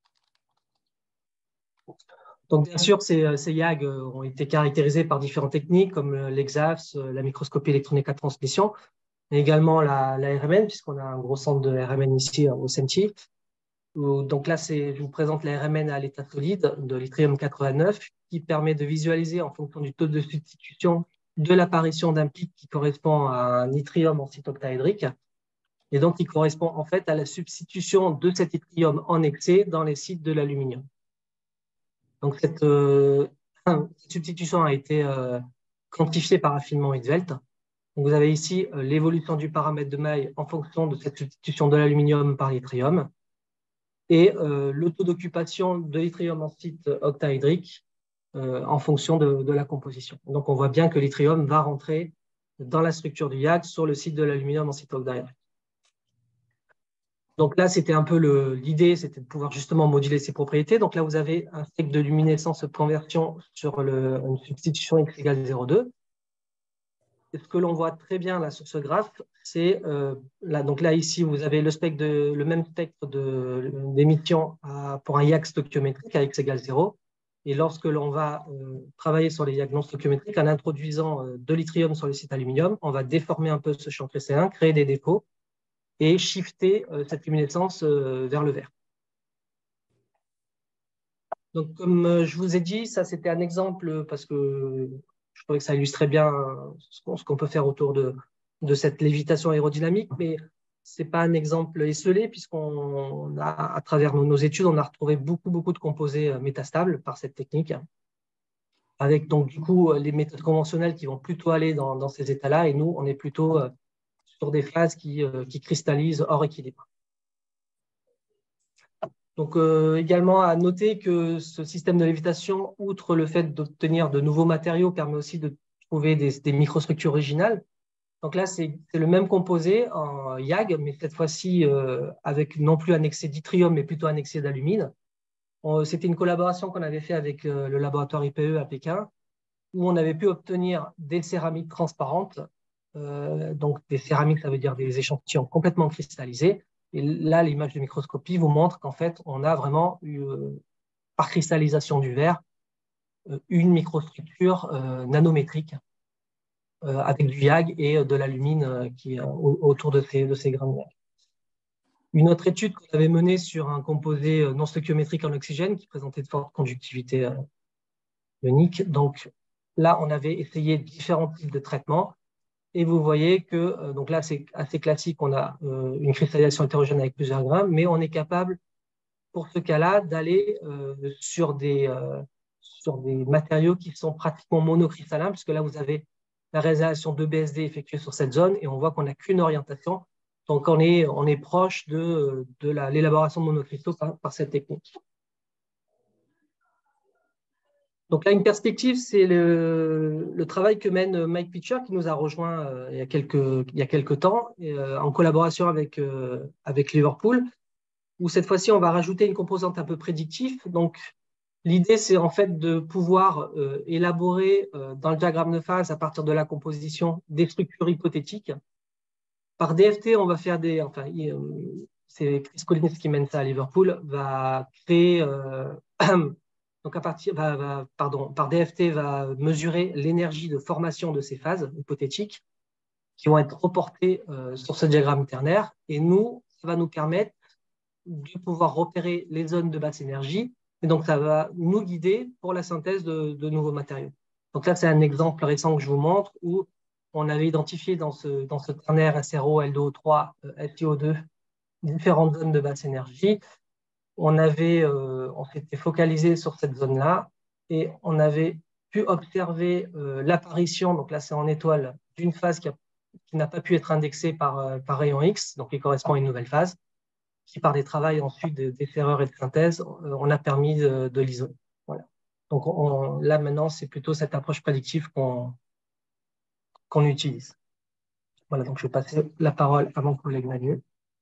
Donc, bien sûr, ces YAG ont été caractérisés par différentes techniques, comme l'EXAFS, la microscopie électronique à transmission, mais également la RMN, puisqu'on a un gros centre de RMN ici au CENTI. Donc là, je vous présente la RMN à l'état solide de l'yttrium 89, qui permet de visualiser en fonction du taux de substitution de l'apparition d'un pic qui correspond à un yttrium en site octaédrique, et donc qui correspond en fait à la substitution de cet yttrium en excès dans les sites de l'aluminium. Donc cette substitution a été quantifiée par affinement Hitzfeld. Donc vous avez ici l'évolution du paramètre de Maille en fonction de cette substitution de l'aluminium par l'yttrium et le taux d'occupation de l'yttrium en site octaédrique en fonction de la composition. Donc, on voit bien que l'yttrium va rentrer dans la structure du YAG sur le site de l'aluminium en site octaédrique. Donc là, c'était un peu l'idée, c'était de pouvoir justement moduler ses propriétés. Donc là, vous avez un spectre de luminescence de conversion sur une substitution X égale 0,2. ce que l'on voit très bien là sur ce graphe, c'est donc là ici vous avez le même spectre d'émission pour un YAG stoichiométrique avec X égale 0. Et lorsque l'on va travailler sur les YAG non stoichiométriques, en introduisant de l'yttrium sur le site aluminium, on va déformer un peu ce champ cristallin, créer des défauts et shifter cette luminescence vers le vert. Donc, comme je vous ai dit, ça c'était un exemple parce que je trouvais que ça illustrait bien ce qu'on peut faire autour de cette lévitation aérodynamique, mais ce n'est pas un exemple esselé puisqu'on a, à travers nos études, on a retrouvé beaucoup de composés métastables par cette technique, avec donc du coup les méthodes conventionnelles qui vont plutôt aller dans ces états-là, et nous, on est plutôt sur des phases qui cristallisent hors équilibre. Donc, également à noter que ce système de lévitation, outre le fait d'obtenir de nouveaux matériaux, permet aussi de trouver des microstructures originales. Donc là, c'est le même composé en YAG, mais cette fois-ci avec non plus un excès d'yttrium, mais plutôt un excès d'alumine. C'était une collaboration qu'on avait fait avec le laboratoire IPE à Pékin, où on avait pu obtenir des céramiques transparentes. Donc, des céramiques, ça veut dire des échantillons complètement cristallisés. Et là, l'image de microscopie vous montre qu'en fait, on a vraiment eu, par cristallisation du verre, une microstructure nanométrique avec du YAG et de l'alumine qui est autour de ces grains de YAG. Une autre étude qu'on avait menée sur un composé non stoichiométrique en oxygène qui présentait de fortes conductivité ionique. Donc là, on avait essayé différents types de traitements. Et vous voyez que, donc là, c'est assez classique, on a une cristallisation hétérogène avec plusieurs grains, mais on est capable, pour ce cas-là, d'aller sur des matériaux qui sont pratiquement monocristallins, puisque là, vous avez la réalisation de BSD effectuée sur cette zone, et on voit qu'on n'a qu'une orientation. Donc, on est proche de l'élaboration de monocristaux par cette technique. Donc là, une perspective, c'est le travail que mène Mike Pitcher, qui nous a rejoint il y a quelques temps, en collaboration avec Liverpool, où cette fois-ci, on va rajouter une composante un peu prédictive. Donc, l'idée, c'est en fait de pouvoir élaborer dans le diagramme de phase, à partir de la composition, des structures hypothétiques. Par DFT, on va faire c'est Chris Collins qui mène ça à Liverpool, va créer... Donc, par DFT, va mesurer l'énergie de formation de ces phases hypothétiques qui vont être reportées sur ce diagramme ternaire. Et nous, ça va nous permettre de pouvoir repérer les zones de basse énergie. Et donc, ça va nous guider pour la synthèse de nouveaux matériaux. Donc là, c'est un exemple récent que je vous montre où on avait identifié dans ce ternaire SRO, L2O3, FiO2, différentes zones de basse énergie. On s'était focalisé sur cette zone-là et on avait pu observer l'apparition, donc là c'est en étoile, d'une phase qui n'a pas pu être indexée par rayon X, donc qui correspond à une nouvelle phase, qui par des travaux ensuite des ferreurs et de synthèse, on a permis de l'isoler. Voilà. Donc là maintenant c'est plutôt cette approche prédictive qu'on utilise. Voilà, donc je vais passer la parole à mon collègue Manu.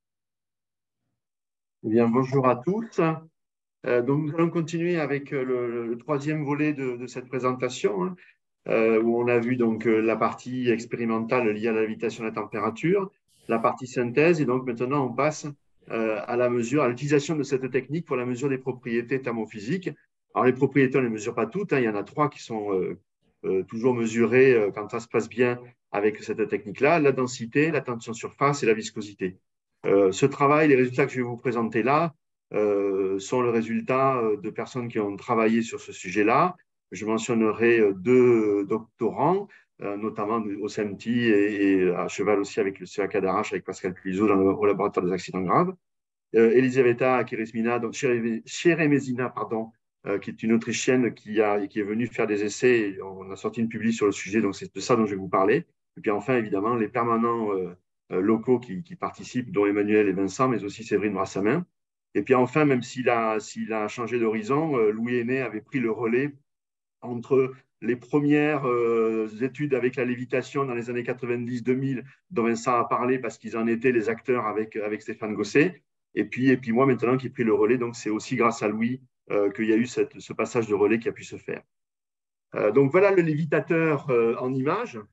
Eh bien, bonjour à tous. Donc, nous allons continuer avec le troisième volet de cette présentation, où on a vu donc la partie expérimentale liée à la lévitation et à la température, la partie synthèse, et donc maintenant on passe à l'utilisation de cette technique pour la mesure des propriétés thermophysiques. Alors, les propriétés, on ne les mesure pas toutes, il y en a trois qui sont toujours mesurées quand ça se passe bien avec cette technique-là: la densité, la tension surface et la viscosité. Ce travail, les résultats que je vais vous présenter là, sont le résultat de personnes qui ont travaillé sur ce sujet-là. Je mentionnerai deux doctorants, notamment au CEMTI et à cheval aussi avec le CA Cadarache, avec Pascal Puiseau au laboratoire des accidents graves. Elisaveta Kirismina, donc Cheremezina, pardon, qui est une Autrichienne qui est venue faire des essais. On a sorti une publi sur le sujet, donc c'est de ça dont je vais vous parler. Et puis enfin, évidemment, les permanents locaux qui participent, dont Emmanuel et Vincent, mais aussi Séverine Brassamin. Et puis enfin, même s'il a changé d'horizon, Louis Aîné avait pris le relais entre les premières études avec la lévitation dans les années 90-2000, dont Vincent a parlé parce qu'ils en étaient les acteurs avec Stéphane Gosset. Et puis moi, maintenant, qui ai pris le relais, donc c'est aussi grâce à Louis qu'il y a eu ce passage de relais qui a pu se faire. Donc voilà le lévitateur en image.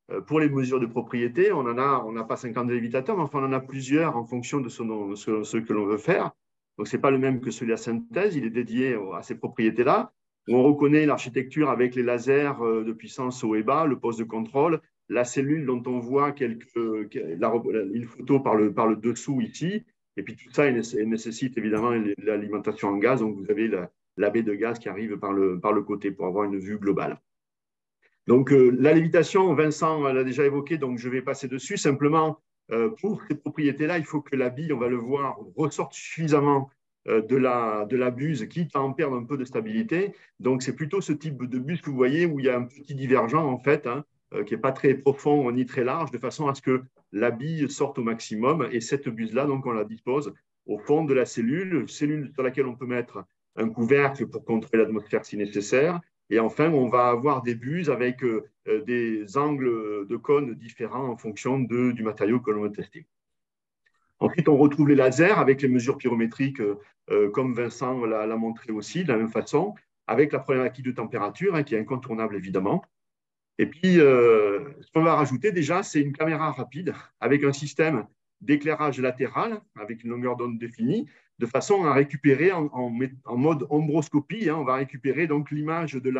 Pour les mesures de propriété, on n'a pas 50 lévitateurs, mais enfin, on en a plusieurs en fonction de ce que l'on veut faire. Donc, ce n'est pas le même que celui à synthèse, il est dédié à ces propriétés-là. On reconnaît l'architecture avec les lasers de puissance haut et bas, le poste de contrôle, la cellule dont on voit une photo par le dessous ici. Et puis tout ça, il nécessite évidemment l'alimentation en gaz. Donc, vous avez la baie de gaz qui arrive par le côté pour avoir une vue globale. Donc, la lévitation, Vincent l'a déjà évoqué, donc je vais passer dessus. Simplement, pour ces propriétés-là, il faut que la bille, on va le voir, ressorte suffisamment de la buse, quitte à en perdre un peu de stabilité. Donc, c'est plutôt ce type de buse que vous voyez où il y a un petit divergent, en fait, qui n'est pas très profond ni très large, de façon à ce que la bille sorte au maximum. Et cette buse-là, donc, on la dispose au fond de la cellule sur laquelle on peut mettre un couvercle pour contrôler l'atmosphère si nécessaire. Et enfin, on va avoir des buses avec des angles de cône différents en fonction du matériau que l'on veut tester. Ensuite, on retrouve les lasers avec les mesures pyrométriques, comme Vincent l'a montré aussi, de la même façon, avec la problématique de température, qui est incontournable évidemment. Et puis, ce qu'on va rajouter déjà, c'est une caméra rapide avec un système d'éclairage latéral avec une longueur d'onde définie, de façon à récupérer en mode ombroscopie, on va récupérer donc l'image de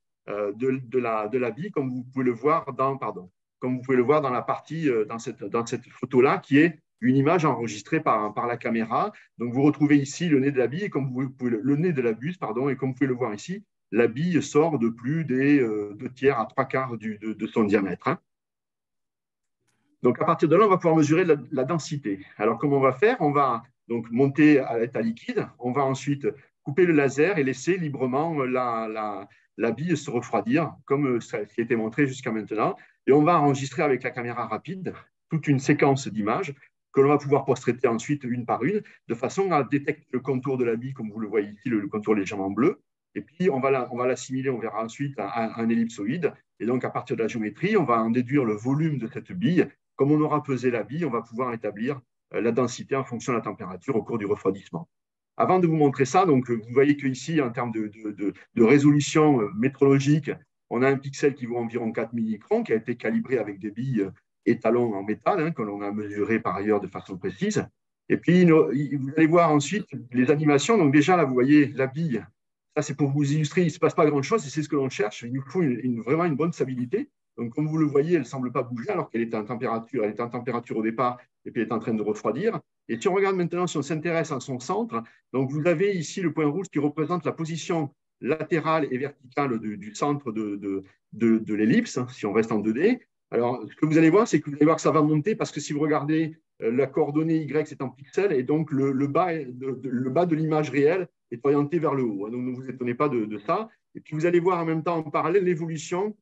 la bille, comme vous pouvez le voir dans la partie, dans cette photo-là, qui est une image enregistrée par la caméra. Donc, vous retrouvez ici le nez de la bille, le nez de la buse, et comme vous pouvez le voir ici, la bille sort de plus des 2/3 à 3/4 de son diamètre. Donc, à partir de là, on va pouvoir mesurer la densité. Alors, comment on va faire? On va donc monter à l'état liquide. On va ensuite couper le laser et laisser librement la bille se refroidir, comme ça qui a été montré jusqu'à maintenant. Et on va enregistrer avec la caméra rapide toute une séquence d'images que l'on va pouvoir post-traiter ensuite une par une, de façon à détecter le contour de la bille, comme vous le voyez ici, le contour légèrement bleu. Et puis, on va l'assimiler, on verra ensuite, à un ellipsoïde. Et donc, à partir de la géométrie, on va en déduire le volume de cette bille. Comme on aura pesé la bille, on va pouvoir établir la densité en fonction de la température au cours du refroidissement. Avant de vous montrer ça, donc, vous voyez qu'ici, en termes de résolution métrologique, on a un pixel qui vaut environ 4 millimicrons, qui a été calibré avec des billes étalons en métal, que l'on a mesuré par ailleurs de façon précise. Et puis, vous allez voir ensuite les animations. Donc déjà, là, vous voyez la bille. Ça, c'est pour vous illustrer, il ne se passe pas grand-chose et c'est ce que l'on cherche. Il nous faut vraiment une bonne stabilité. Donc, comme vous le voyez, elle ne semble pas bouger alors qu'elle est en température. Elle est en température au départ et puis elle est en train de refroidir. Et si on regarde maintenant, si on s'intéresse à son centre, donc vous avez ici le point rouge qui représente la position latérale et verticale du centre de l'ellipse, si on reste en 2D. Alors, ce que vous allez voir, c'est que ça va monter parce que si vous regardez la coordonnée Y, c'est en pixels et donc le bas de l'image réelle est orienté vers le haut. Donc, ne vous étonnez pas de ça. Et puis, vous allez voir en même temps, en parallèle, l'évolution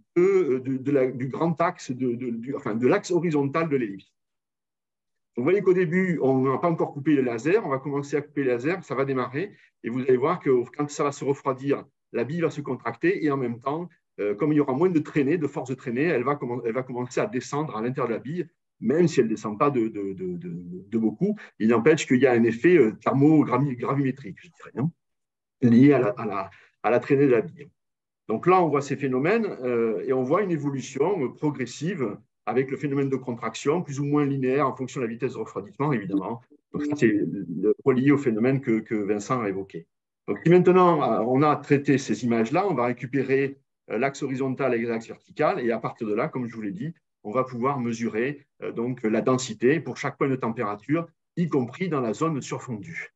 du grand axe, de l'axe horizontal de l'ellipse. Vous voyez qu'au début, on n'a pas encore coupé les lasers. On va commencer à couper les lasers, ça va démarrer. Et vous allez voir que quand ça va se refroidir, la bille va se contracter et en même temps, comme il y aura moins de traînée, de force de traînée, elle va commencer à descendre à l'intérieur de la bille, même si elle ne descend pas de beaucoup. Il n'empêche qu'il y a un effet thermogravimétrique, je dirais, lié à la traînée de la bille. Donc là, on voit ces phénomènes et on voit une évolution progressive avec le phénomène de contraction, plus ou moins linéaire en fonction de la vitesse de refroidissement, évidemment. Donc ça, c'est relié au phénomène que Vincent a évoqué. Donc si maintenant, on a traité ces images-là, on va récupérer l'axe horizontal et l'axe vertical, et à partir de là, comme je vous l'ai dit, on va pouvoir mesurer donc la densité pour chaque point de température, y compris dans la zone surfondue.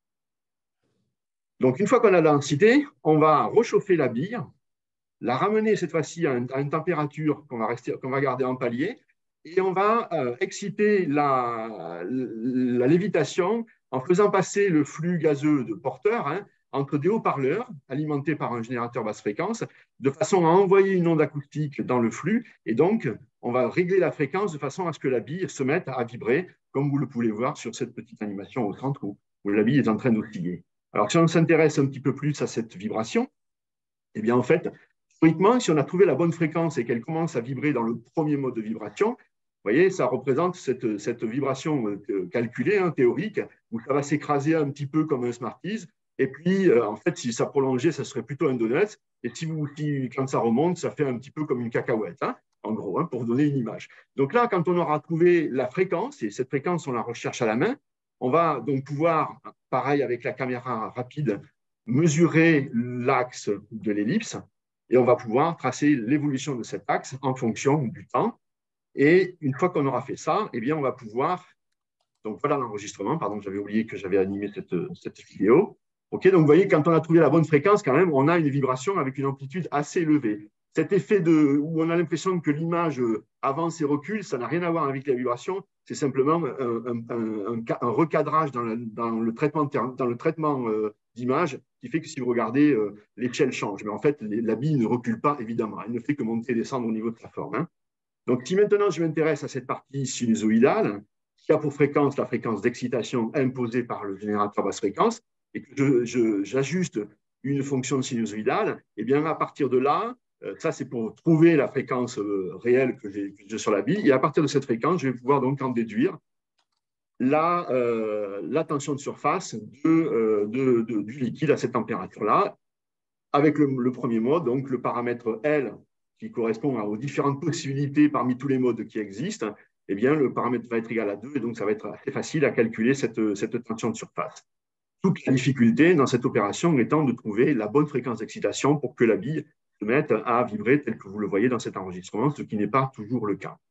Donc, une fois qu'on a la densité, on va réchauffer la bille, la ramener cette fois-ci à une température qu'on va garder en palier, et on va exciter la lévitation en faisant passer le flux gazeux de porteur entre des haut-parleurs alimentés par un générateur basse fréquence, de façon à envoyer une onde acoustique dans le flux, et donc on va régler la fréquence de façon à ce que la bille se mette à vibrer, comme vous le pouvez voir sur cette petite animation au centre où la bille est en train d'osciller. Alors, si on s'intéresse un petit peu plus à cette vibration, eh bien, en fait, historiquement, si on a trouvé la bonne fréquence et qu'elle commence à vibrer dans le premier mode de vibration, vous voyez, ça représente cette vibration calculée, théorique, où ça va s'écraser un petit peu comme un Smarties. Et puis, en fait, si ça prolongeait, ça serait plutôt un donut. Et quand ça remonte, ça fait un petit peu comme une cacahuète. en gros, hein, pour donner une image. Donc là, quand on aura trouvé la fréquence, et cette fréquence, on la recherche à la main, on va donc pouvoir, pareil avec la caméra rapide, mesurer l'axe de l'ellipse et on va pouvoir tracer l'évolution de cet axe en fonction du temps. Et une fois qu'on aura fait ça, eh bien, on va pouvoir… Donc voilà l'enregistrement, pardon, j'avais oublié que j'avais animé cette vidéo. OK, donc vous voyez, quand on a trouvé la bonne fréquence, quand même, on a une vibration avec une amplitude assez élevée. Cet effet où on a l'impression que l'image avance et recule, ça n'a rien à voir avec la vibration, c'est simplement un recadrage dans le traitement d'image qui fait que si vous regardez, l'échelle change. Mais en fait, la bille ne recule pas, évidemment. Elle ne fait que monter et descendre au niveau de sa forme. Hein. Donc, si maintenant je m'intéresse à cette partie sinusoïdale, qui a pour fréquence la fréquence d'excitation imposée par le générateur basse fréquence, et que j'ajuste une fonction sinusoïdale, et bien à partir de là, ça c'est pour trouver la fréquence réelle que j'ai sur la bille, et à partir de cette fréquence, je vais pouvoir donc en déduire la tension de surface du liquide à cette température-là, avec le premier mode, donc le paramètre L, qui correspond aux différentes possibilités parmi tous les modes qui existent, eh bien, le paramètre va être égal à 2, et donc ça va être assez facile à calculer cette tension de surface. Toute la difficulté dans cette opération étant de trouver la bonne fréquence d'excitation pour que la bille se mette à vibrer tel que vous le voyez dans cet enregistrement, ce qui n'est pas toujours le cas.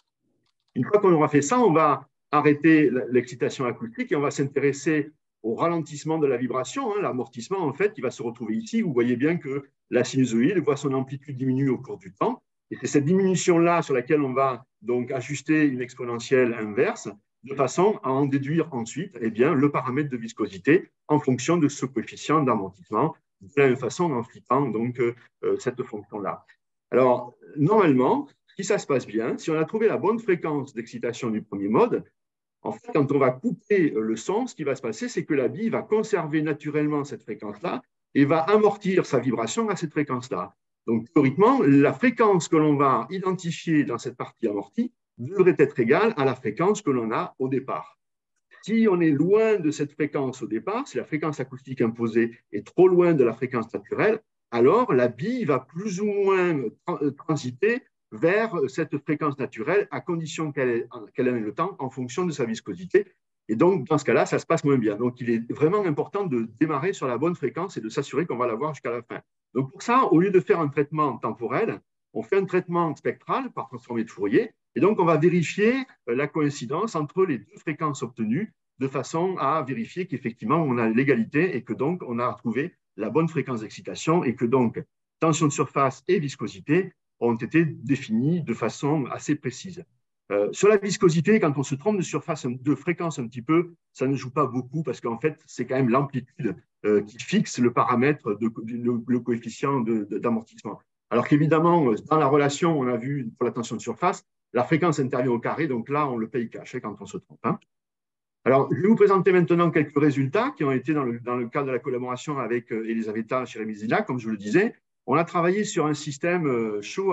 Une fois qu'on aura fait ça, on va arrêter l'excitation acoustique et on va s'intéresser au ralentissement de la vibration, hein, l'amortissement en fait, qui va se retrouver ici. Vous voyez bien que la sinusoïde voit son amplitude diminuer au cours du temps. Et c'est cette diminution-là sur laquelle on va donc ajuster une exponentielle inverse de façon à en déduire ensuite eh bien, le paramètre de viscosité en fonction de ce coefficient d'amortissement, de la même façon en flippant donc, cette fonction-là. Alors, normalement, si ça se passe bien, si on a trouvé la bonne fréquence d'excitation du premier mode, en fait, quand on va couper le son, ce qui va se passer, c'est que la bille va conserver naturellement cette fréquence-là et va amortir sa vibration à cette fréquence-là. Donc, théoriquement, la fréquence que l'on va identifier dans cette partie amortie devrait être égale à la fréquence que l'on a au départ. Si on est loin de cette fréquence au départ, si la fréquence acoustique imposée est trop loin de la fréquence naturelle, alors la bille va plus ou moins transiter vers cette fréquence naturelle à condition qu'elle ait le temps en fonction de sa viscosité. Et donc, dans ce cas-là, ça se passe moins bien. Donc, il est vraiment important de démarrer sur la bonne fréquence et de s'assurer qu'on va l'avoir jusqu'à la fin. Donc, pour ça, au lieu de faire un traitement temporel, on fait un traitement spectral par transformé de Fourier. Et donc, on va vérifier la coïncidence entre les deux fréquences obtenues de façon à vérifier qu'effectivement, on a l'égalité et que donc, on a trouvé la bonne fréquence d'excitation et que donc, tension de surface et viscosité ont été définis de façon assez précise. Sur la viscosité, quand on se trompe de fréquence un petit peu, ça ne joue pas beaucoup parce qu'en fait, c'est quand même l'amplitude qui fixe le paramètre, le coefficient d'amortissement. Alors qu'évidemment, dans la relation, on a vu pour la tension de surface, la fréquence intervient au carré, donc là, on le paye cash quand on se trompe. Hein. Alors, je vais vous présenter maintenant quelques résultats qui ont été dans le cadre de la collaboration avec Elisaveta Cheremizina, comme je le disais. On a travaillé sur un système chaud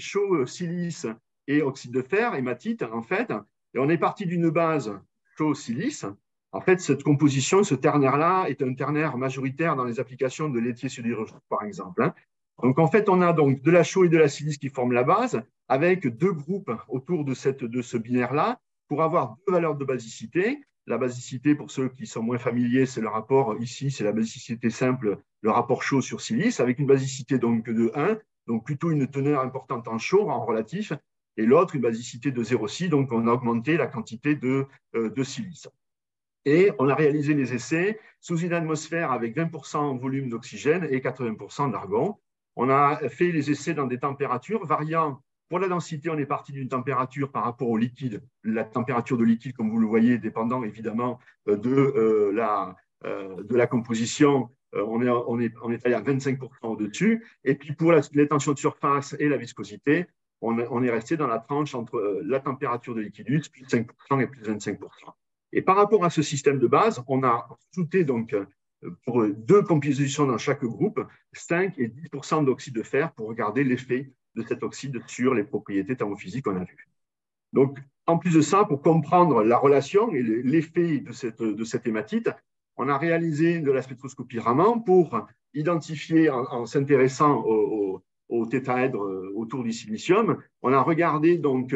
silice et oxyde de fer, hématite, en fait. Et on est parti d'une base chaud silice. En fait, cette composition, ce ternaire-là, est un ternaire majoritaire dans les applications de laitier sudhydrogenate, par exemple. Hein. Donc, en fait, on a donc de la chaux et de la silice qui forment la base, avec deux groupes autour de ce binaire-là, pour avoir deux valeurs de basicité. La basicité, pour ceux qui sont moins familiers, c'est le rapport ici, c'est la basicité simple, le rapport chaud sur silice, avec une basicité donc de 1, donc plutôt une teneur importante en chaud, en relatif, et l'autre, une basicité de 0,6, donc on a augmenté la quantité de silice. Et on a réalisé les essais sous une atmosphère avec 20% en volume d'oxygène et 80% d'argon. On a fait les essais dans des températures variant. Pour la densité, on est parti d'une température par rapport au liquide. La température de liquide, comme vous le voyez, dépendant évidemment de la composition, on est allé à 25% au-dessus. Et puis pour les tensions de surface et la viscosité, on est resté dans la tranche entre la température de liquidus, plus 5% et plus 25%. Et par rapport à ce système de base, on a ajouté donc pour deux compositions dans chaque groupe, 5 et 10% d'oxyde de fer pour regarder l'effet de cet oxyde sur les propriétés thermophysiques qu'on a vues. Donc, en plus de ça, pour comprendre la relation et l'effet de cette hématite, on a réalisé de la spectroscopie Raman pour identifier, en s'intéressant au tétraèdre autour du silicium. On a regardé donc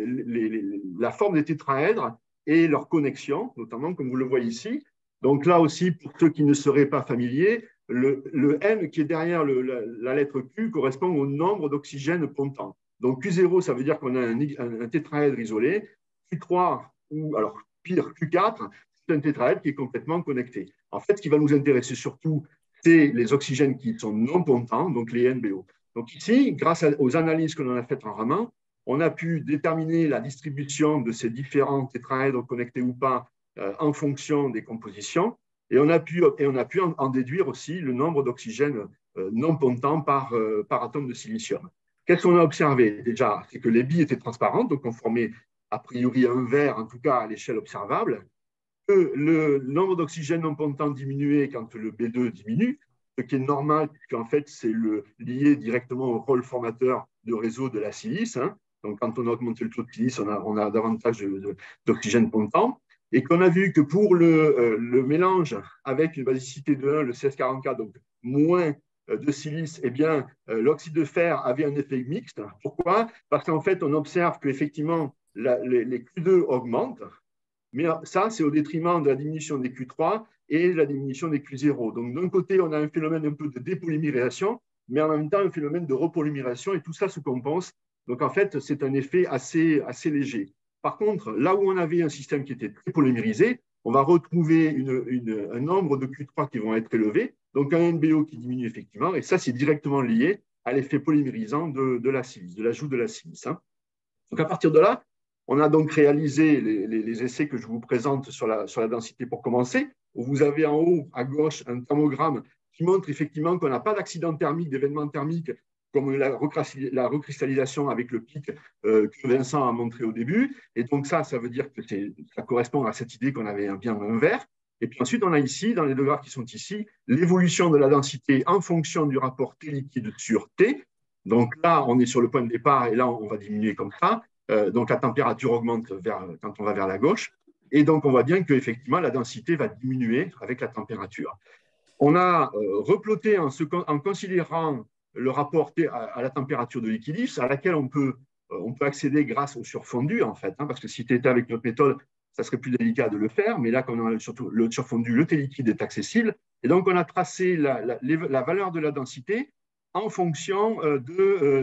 la forme des tétraèdres et leurs connexions, notamment comme vous le voyez ici. Donc là aussi, pour ceux qui ne seraient pas familiers, le N qui est derrière la lettre Q correspond au nombre d'oxygène pontant. Donc Q0, ça veut dire qu'on a un tétraèdre isolé. Q3, ou alors pire, Q4, c'est un tétraèdre qui est complètement connecté. En fait, ce qui va nous intéresser surtout, c'est les oxygènes qui sont non pontants, donc les NBO. Donc ici, grâce aux analyses que l'on a faites en Raman, on a pu déterminer la distribution de ces différents tétraèdres connectés ou pas en fonction des compositions. Et on a pu en déduire aussi le nombre d'oxygène non pontants par atome de silicium. Qu'est-ce qu'on a observé? Déjà, c'est que les billes étaient transparentes, donc on formait a priori un verre, en tout cas à l'échelle observable, que le nombre d'oxygène non pontants diminuait quand le B2 diminue, ce qui est normal, puisqu'en fait, c'est lié directement au rôle formateur de réseau de la silice. Hein. Donc, quand on a augmenté le taux de silice, on a davantage d'oxygène pontant. Et qu'on a vu que pour le mélange avec une basicité de 1, le 1644, donc moins de silice, eh bien, l'oxyde de fer avait un effet mixte. Pourquoi? Parce qu'en fait, on observe qu'effectivement, les Q2 augmentent, mais ça, c'est au détriment de la diminution des Q3 et de la diminution des Q0. Donc, d'un côté, on a un phénomène un peu de dépolymérisation, mais en même temps, un phénomène de repolymérisation, et tout ça se compense. Donc, en fait, c'est un effet assez léger. Par contre, là où on avait un système qui était très polymérisé, on va retrouver un nombre de Q3 qui vont être élevés, donc un NBO qui diminue effectivement, et ça, c'est directement lié à l'effet polymérisant de la silice, de l'ajout de la silice. Hein. Donc, à partir de là, on a donc réalisé les essais que je vous présente sur la densité pour commencer, où vous avez en haut à gauche un thermogramme qui montre effectivement qu'on n'a pas d'accident thermique, d'événement thermique, comme la recristallisation avec le pic que Vincent a montré au début. Et donc ça veut dire que ça correspond à cette idée qu'on avait bien un verre. Et puis ensuite, on a ici, dans les deux graphes qui sont ici, l'évolution de la densité en fonction du rapport T liquide sur T. Donc là, on est sur le point de départ et là, on va diminuer comme ça. Donc la température augmente quand on va vers la gauche. Et donc, on voit bien qu'effectivement, la densité va diminuer avec la température. On a reploté en considérant le rapport T à la température de l'équilibre, à laquelle on peut accéder grâce au surfondu, en fait, hein, parce que si tu étais avec notre méthode, ça serait plus délicat de le faire, mais là, quand on a surtout le surfondu, le T liquide est accessible. Et donc, on a tracé la valeur de la densité en fonction de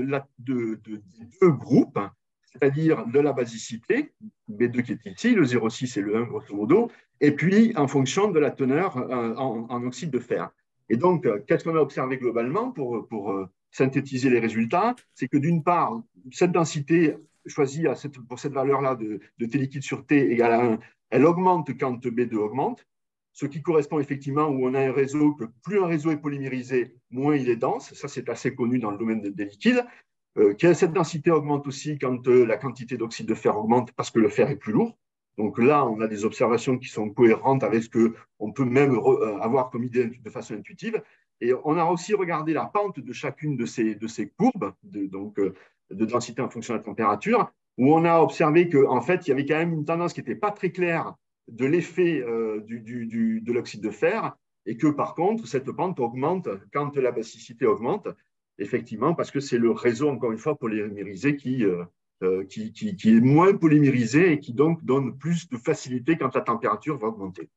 deux groupes, c'est-à-dire de la basicité, B2 qui est ici, le 0,6 et le 1 grosso modo, et puis en fonction de la teneur en oxyde de fer. Et donc, qu'est-ce qu'on a observé globalement pour synthétiser les résultats? C'est que d'une part, cette densité choisie pour cette valeur-là de T liquide sur T égale à 1, elle augmente quand B2 augmente, ce qui correspond effectivement où on a un réseau, que plus un réseau est polymérisé, moins il est dense. Ça, c'est assez connu dans le domaine des liquides. Cette densité augmente aussi quand la quantité d'oxyde de fer augmente parce que le fer est plus lourd. Donc là, on a des observations qui sont cohérentes avec ce qu'on peut même avoir comme idée de façon intuitive. Et on a aussi regardé la pente de chacune de ces courbes de densité en fonction de la température, où on a observé qu'en fait, il y avait quand même une tendance qui n'était pas très claire de l'effet de l'oxyde de fer, et que par contre, cette pente augmente quand la basicité augmente, effectivement, parce que c'est le réseau, encore une fois, polymérisé qui est moins polymérisé et qui donc donne plus de facilité quand la température va augmenter.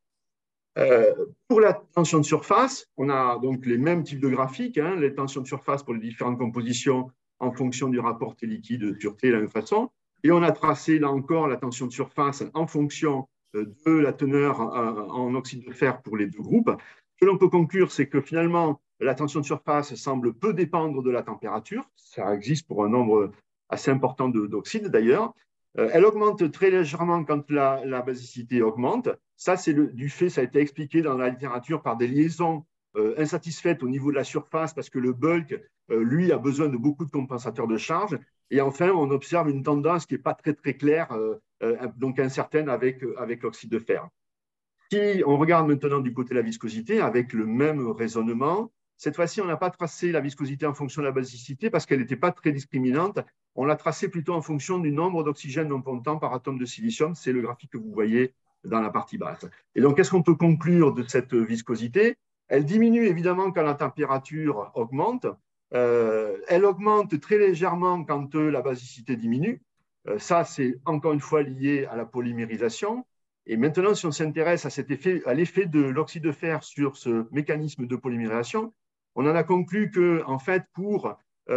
Pour la tension de surface, on a donc les mêmes types de graphiques, hein, les tensions de surface pour les différentes compositions en fonction du rapport T liquide sur T de la même façon. Et on a tracé là encore la tension de surface en fonction de la teneur en oxyde de fer pour les deux groupes. Ce que l'on peut conclure, c'est que finalement, la tension de surface semble peu dépendre de la température. Ça existe pour un nombre assez important d'oxydes d'ailleurs. Elle augmente très légèrement quand la basicité augmente. Ça, c'est ça a été expliqué dans la littérature par des liaisons insatisfaites au niveau de la surface parce que le bulk, lui, a besoin de beaucoup de compensateurs de charge. Et enfin, on observe une tendance qui n'est pas très, très claire, donc incertaine avec l'oxyde de fer. Si on regarde maintenant du côté de la viscosité, avec le même raisonnement, cette fois-ci, on n'a pas tracé la viscosité en fonction de la basicité parce qu'elle n'était pas très discriminante. On l'a tracé plutôt en fonction du nombre d'oxygène non pontant par atome de silicium. C'est le graphique que vous voyez dans la partie basse. Et donc, qu'est-ce qu'on peut conclure de cette viscosité? Elle diminue évidemment quand la température augmente, Elle augmente très légèrement quand la basicité diminue. Ça, c'est encore une fois lié à la polymérisation. Et maintenant, si on s'intéresse à l'effet de l'oxyde de fer sur ce mécanisme de polymérisation, on en a conclu que, en fait, pour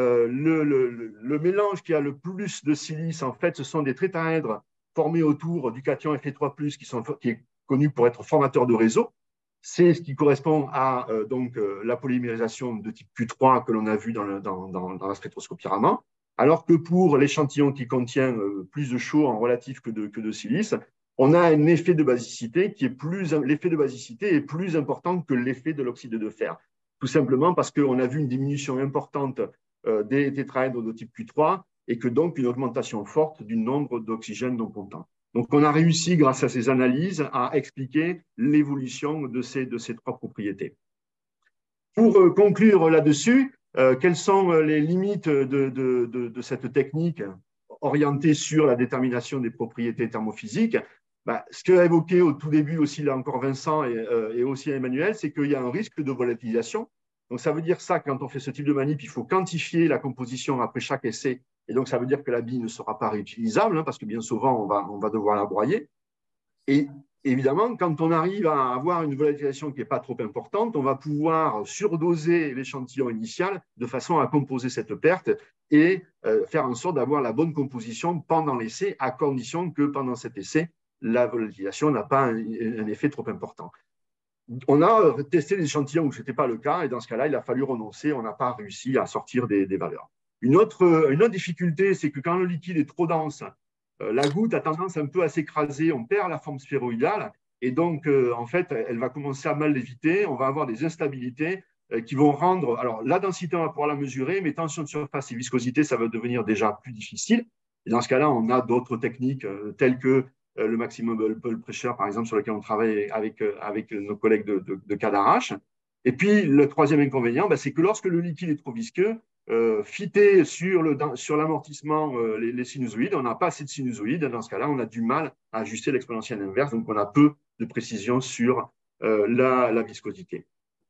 le mélange qui a le plus de silice, en fait, ce sont des tétraèdres formés autour du cation Fe3+, qui est connu pour être formateur de réseau. C'est ce qui correspond à la polymérisation de type Q3 que l'on a vu dans la spectroscopie Raman, alors que pour l'échantillon qui contient plus de chaux en relatif que de silice, on a un effet de basicité l'effet de basicité est plus important que l'effet de l'oxyde de fer. Tout simplement parce qu'on a vu une diminution importante des tétraèdres de type Q3 et que donc une augmentation forte du nombre d'oxygène non comptant. Donc, on a réussi, grâce à ces analyses, à expliquer l'évolution de ces trois propriétés. Pour conclure là-dessus, quelles sont les limites de cette technique orientée sur la détermination des propriétés thermophysiques? Ce qu'a évoqué au tout début aussi, là encore, Vincent et aussi Emmanuel, c'est qu'il y a un risque de volatilisation. Donc, ça veut dire ça, quand on fait ce type de manip, il faut quantifier la composition après chaque essai. Et donc, ça veut dire que la bille ne sera pas réutilisable, parce que bien souvent, on va devoir la broyer. Et évidemment, quand on arrive à avoir une volatilisation qui n'est pas trop importante, on va pouvoir surdoser l'échantillon initial de façon à composer cette perte et faire en sorte d'avoir la bonne composition pendant l'essai, à condition que pendant cet essai, la volatilisation n'a pas un effet trop important. On a testé des échantillons où ce n'était pas le cas, et dans ce cas-là, il a fallu renoncer, on n'a pas réussi à sortir des valeurs. Une autre difficulté, c'est que quand le liquide est trop dense, la goutte a tendance un peu à s'écraser, on perd la forme sphéroïdale, et donc, en fait, elle va commencer à mal léviter, on va avoir des instabilités qui vont rendre… Alors, la densité, on va pouvoir la mesurer, mais tension de surface et viscosité, ça va devenir déjà plus difficile. Et dans ce cas-là, on a d'autres techniques telles que le maximum blood pressure, par exemple, sur lequel on travaille avec nos collègues de Cadarache. Et puis, le troisième inconvénient, c'est que lorsque le liquide est trop visqueux, fitter sur l'amortissement les sinusoïdes, on n'a pas assez de sinusoïdes. Dans ce cas-là, on a du mal à ajuster l'exponentielle inverse, donc on a peu de précision sur la viscosité.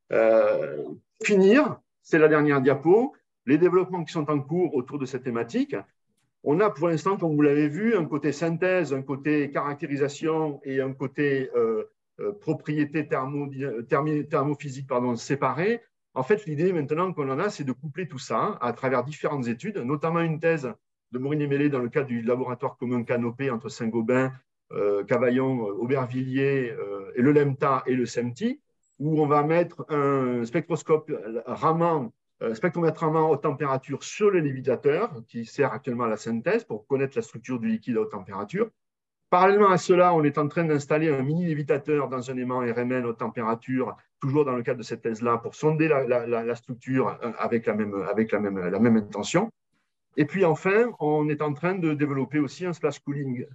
Pour finir, c'est la dernière diapo, les développements qui sont en cours autour de cette thématique. On a pour l'instant, comme vous l'avez vu, un côté synthèse, un côté caractérisation et un côté propriété thermophysique séparés. En fait, l'idée maintenant qu'on en a, c'est de coupler tout ça à travers différentes études, notamment une thèse de Maureen Emelé dans le cadre du laboratoire commun Canopé entre Saint-Gobain, Cavaillon, Aubervilliers et le LEMTA et le SEMTI, où on va mettre un spectroscope Raman, spectromètre Raman haute température sur le lévitateur, qui sert actuellement à la synthèse pour connaître la structure du liquide à haute température. Parallèlement à cela, on est en train d'installer un mini-lévitateur dans un aimant RMN haute température, toujours dans le cadre de cette thèse-là, pour sonder la structure avec la même intention. Et puis enfin, on est en train de développer aussi un splash cooling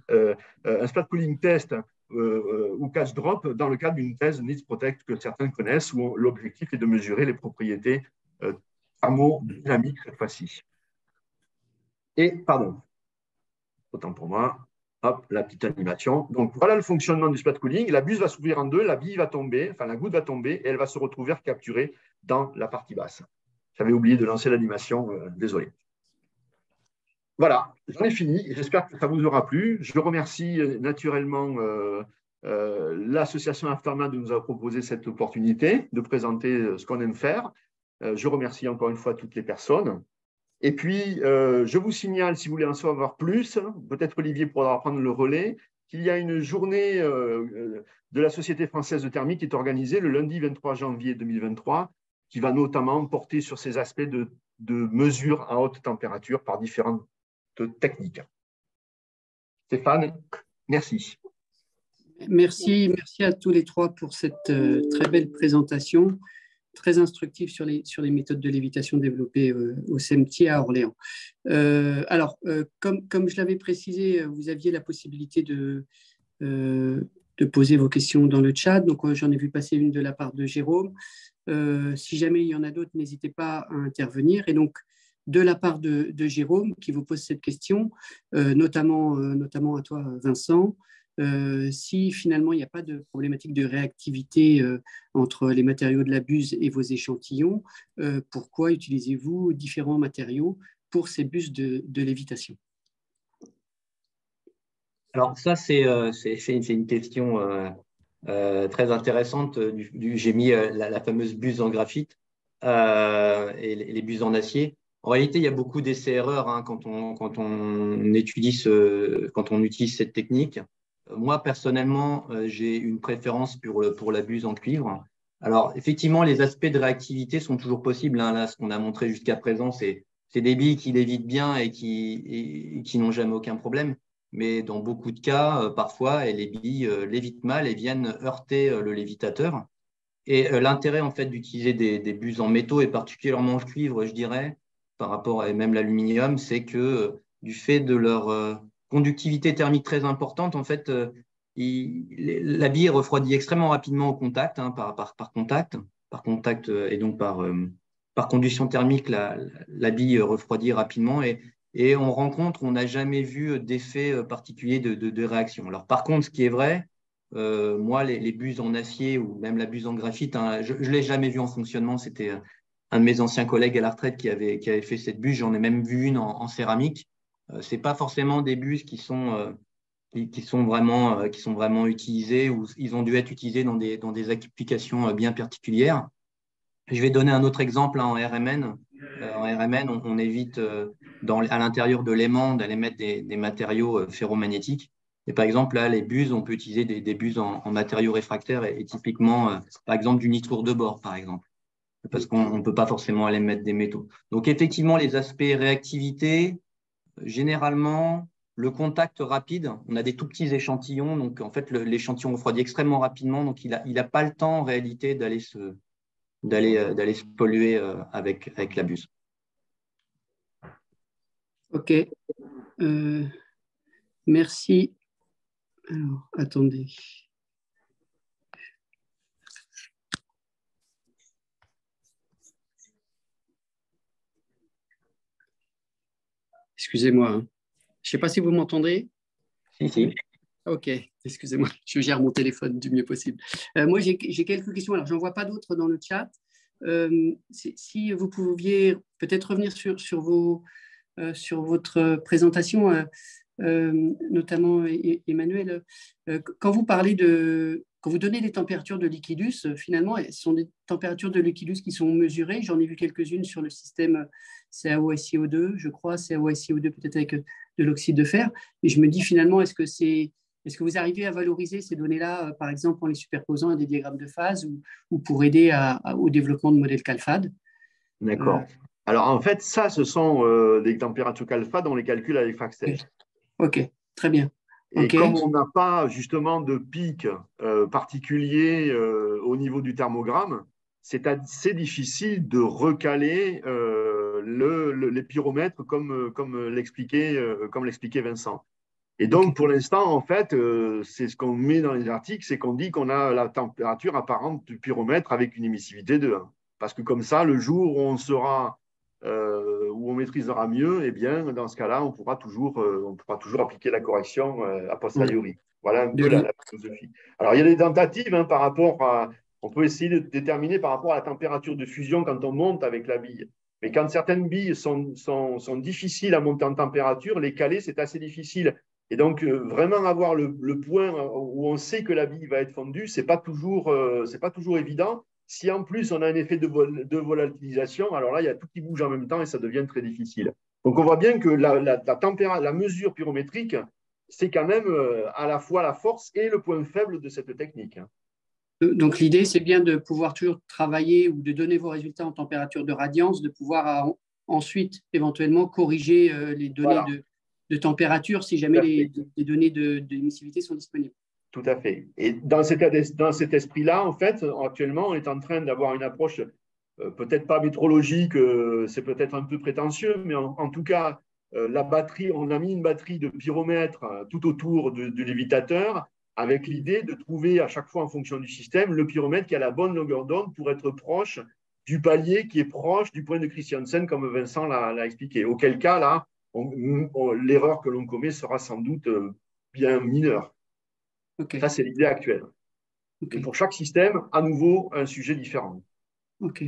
test ou catch drop dans le cadre d'une thèse NITS Protect que certains connaissent, où l'objectif est de mesurer les propriétés thermodynamiques cette fois-ci. Et, pardon, autant pour moi. Hop, la petite animation. Donc, voilà le fonctionnement du splat cooling. La buse va s'ouvrir en deux, la bille va tomber, enfin la goutte va tomber et elle va se retrouver capturée dans la partie basse. J'avais oublié de lancer l'animation, désolé. Voilà, j'en ai fini. J'espère que ça vous aura plu. Je remercie naturellement l'association Aftermath de nous avoir proposé cette opportunité de présenter ce qu'on aime faire. Je remercie encore une fois toutes les personnes. Et puis, je vous signale, si vous voulez en savoir plus, peut-être Olivier pourra prendre le relais, qu'il y a une journée de la Société française de thermie qui est organisée le lundi 23 janvier 2023, qui va notamment porter sur ces aspects de mesure à haute température par différentes techniques. Stéphane, merci. Merci à tous les trois pour cette très belle présentation, très instructive sur les méthodes de lévitation développées au SEMTI à Orléans. Comme je l'avais précisé, vous aviez la possibilité de poser vos questions dans le chat. Donc, j'en ai vu passer une de la part de Jérôme. Si jamais il y en a d'autres, n'hésitez pas à intervenir. Et donc, de la part de Jérôme, qui vous pose cette question, notamment à toi, Vincent, si finalement il n'y a pas de problématique de réactivité entre les matériaux de la buse et vos échantillons, pourquoi utilisez-vous différents matériaux pour ces buses de lévitation? Alors ça, c'est une question très intéressante. J'ai mis la fameuse buse en graphite et les buses en acier. En réalité, il y a beaucoup d'essais-erreurs hein, quand on utilise cette technique. Moi, personnellement, j'ai une préférence pour la buse en cuivre. Alors, effectivement, les aspects de réactivité sont toujours possibles. Hein. Là, ce qu'on a montré jusqu'à présent, c'est des billes qui lévitent bien et qui n'ont jamais aucun problème. Mais dans beaucoup de cas, parfois, les billes lévitent mal et viennent heurter le lévitateur. Et l'intérêt en fait d'utiliser des buses en métaux et particulièrement en cuivre, je dirais, par rapport à même l'aluminium, c'est que du fait de leur conductivité thermique très importante, en fait, la bille refroidit extrêmement rapidement au contact, hein, par contact et donc par conduction thermique, la bille refroidit rapidement et on n'a jamais vu d'effet particulier de réaction. Alors par contre, ce qui est vrai, moi, les buses en acier ou même la buse en graphite, hein, je ne l'ai jamais vu en fonctionnement. C'était un de mes anciens collègues à la retraite qui avait fait cette buse. J'en ai même vu une en céramique. Ce n'est pas forcément des buses qui sont vraiment utilisées ou ils ont dû être utilisés dans des applications bien particulières. Je vais donner un autre exemple hein, en RMN. En RMN, on évite à l'intérieur de l'aimant d'aller mettre des matériaux ferromagnétiques. Et par exemple, là, les buses, on peut utiliser des buses en matériaux réfractaires et typiquement, par exemple, du nitrure de bore, par exemple, parce qu'on ne peut pas forcément aller mettre des métaux. Donc, effectivement, les aspects réactivité, généralement, le contact rapide, on a des tout petits échantillons, donc en fait, l'échantillon refroidit extrêmement rapidement, donc il n'a pas le temps en réalité d'aller se polluer avec la buse. Ok, merci. Alors, attendez. Excusez-moi. Hein. Je ne sais pas si vous m'entendez. Si. Ok, excusez-moi, je gère mon téléphone du mieux possible. Moi, j'ai quelques questions. Alors, je n'en vois pas d'autres dans le chat. Si vous pouviez peut-être revenir sur votre présentation, notamment Emmanuel, quand vous parlez quand vous donnez des températures de liquidus, finalement, ce sont des températures de liquidus qui sont mesurées. J'en ai vu quelques-unes sur le système CaO-SiO2, je crois, CaO-SiO2 peut-être avec de l'oxyde de fer. Et je me dis finalement, est-ce que vous arrivez à valoriser ces données-là, par exemple en les superposant à des diagrammes de phase ou pour aider au développement de modèles CALFAD? D'accord. Alors en fait, ça, ce sont des températures CALFAD, on les calcule avec FACSTEL. Ok, très bien. Et comme on n'a pas justement de pic particulier au niveau du thermogramme, c'est assez difficile de recaler les pyromètres comme l'expliquait Vincent. Et donc, pour l'instant, en fait, c'est ce qu'on met dans les articles, c'est qu'on dit qu'on a la température apparente du pyromètre avec une émissivité de 1. Parce que comme ça, le jour où où on maîtrisera mieux, eh bien, dans ce cas-là, on pourra toujours appliquer la correction a posteriori. Voilà un peu la philosophie. Alors, il y a des tentatives hein, par rapport à… On peut essayer de déterminer par rapport à la température de fusion quand on monte avec la bille. Mais quand certaines billes sont difficiles à monter en température, les caler, c'est assez difficile. Et donc, vraiment avoir le point où on sait que la bille va être fondue, ce n'est pas toujours évident. Si en plus on a un effet de volatilisation, alors là, il y a tout qui bouge en même temps et ça devient très difficile. Donc, on voit bien que la mesure pyrométrique, c'est quand même à la fois la force et le point faible de cette technique. Donc, l'idée, c'est bien de pouvoir toujours travailler ou de donner vos résultats en température de radiance, de pouvoir ensuite éventuellement corriger les données de température si jamais les données d'émissivité sont disponibles. Tout à fait. Et dans cet esprit-là, en fait, actuellement, on est en train d'avoir une approche peut-être pas métrologique, c'est peut-être un peu prétentieux, mais en tout cas, la batterie, on a mis une batterie de pyromètres tout autour du lévitateur avec l'idée de trouver à chaque fois en fonction du système le pyromètre qui a la bonne longueur d'onde pour être proche du palier qui est proche du point de Christiansen, comme Vincent l'a expliqué. Auquel cas, là, l'erreur que l'on commet sera sans doute bien mineure. Ok. Ça, c'est l'idée actuelle. Ok. Et pour chaque système, à nouveau, un sujet différent. Ok.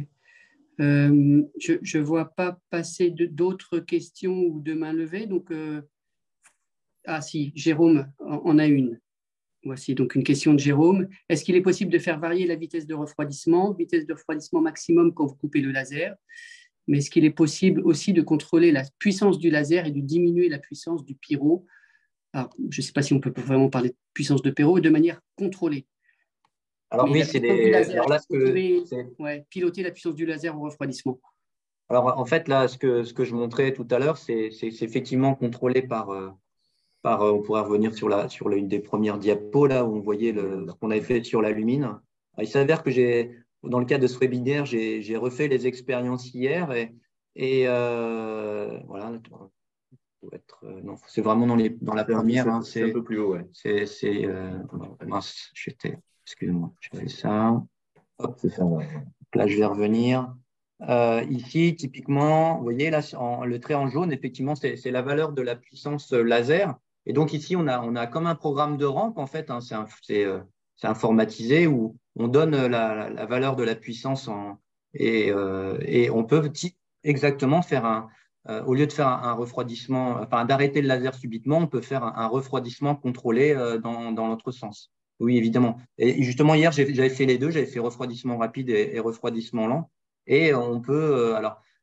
Je ne vois pas passer d'autres questions ou de mains levées. Donc, ah si, Jérôme en a une. Voici donc une question de Jérôme. Est-ce qu'il est possible de faire varier la vitesse de refroidissement maximum quand vous coupez le laser? Mais est-ce qu'il est possible aussi de contrôler la puissance du laser et de diminuer la puissance du pyro? Alors, je ne sais pas si on peut vraiment parler de puissance de pyro de manière contrôlée. Alors mais oui, la c'est puissance du laser, alors là, vous pouvez piloter la puissance du laser au refroidissement. Alors en fait, là, ce que je montrais tout à l'heure, c'est effectivement contrôlé on pourrait revenir sur l'une des premières diapos, là, où on voyait ce qu'on avait fait sur l'alumine. Il s'avère que dans le cas de ce webinaire, j'ai refait les expériences hier et voilà. Non, c'est vraiment dans la première. Hein, c'est un peu plus haut, ouais. Mince, excuse-moi, je fais ça. Hop, c'est ça. Là, je vais revenir. Ici, typiquement, vous voyez, là, le trait en jaune, effectivement, c'est la valeur de la puissance laser. Et donc, ici, on a comme un programme de rampe, en fait. Hein, c'est informatisé où on donne la valeur de la puissance et on peut exactement faire au lieu de faire un refroidissement, enfin, d'arrêter le laser subitement, on peut faire un refroidissement contrôlé dans l'autre sens. Oui, évidemment. Et justement, hier, j'avais fait les deux. J'avais fait refroidissement rapide et refroidissement lent. Et on peut,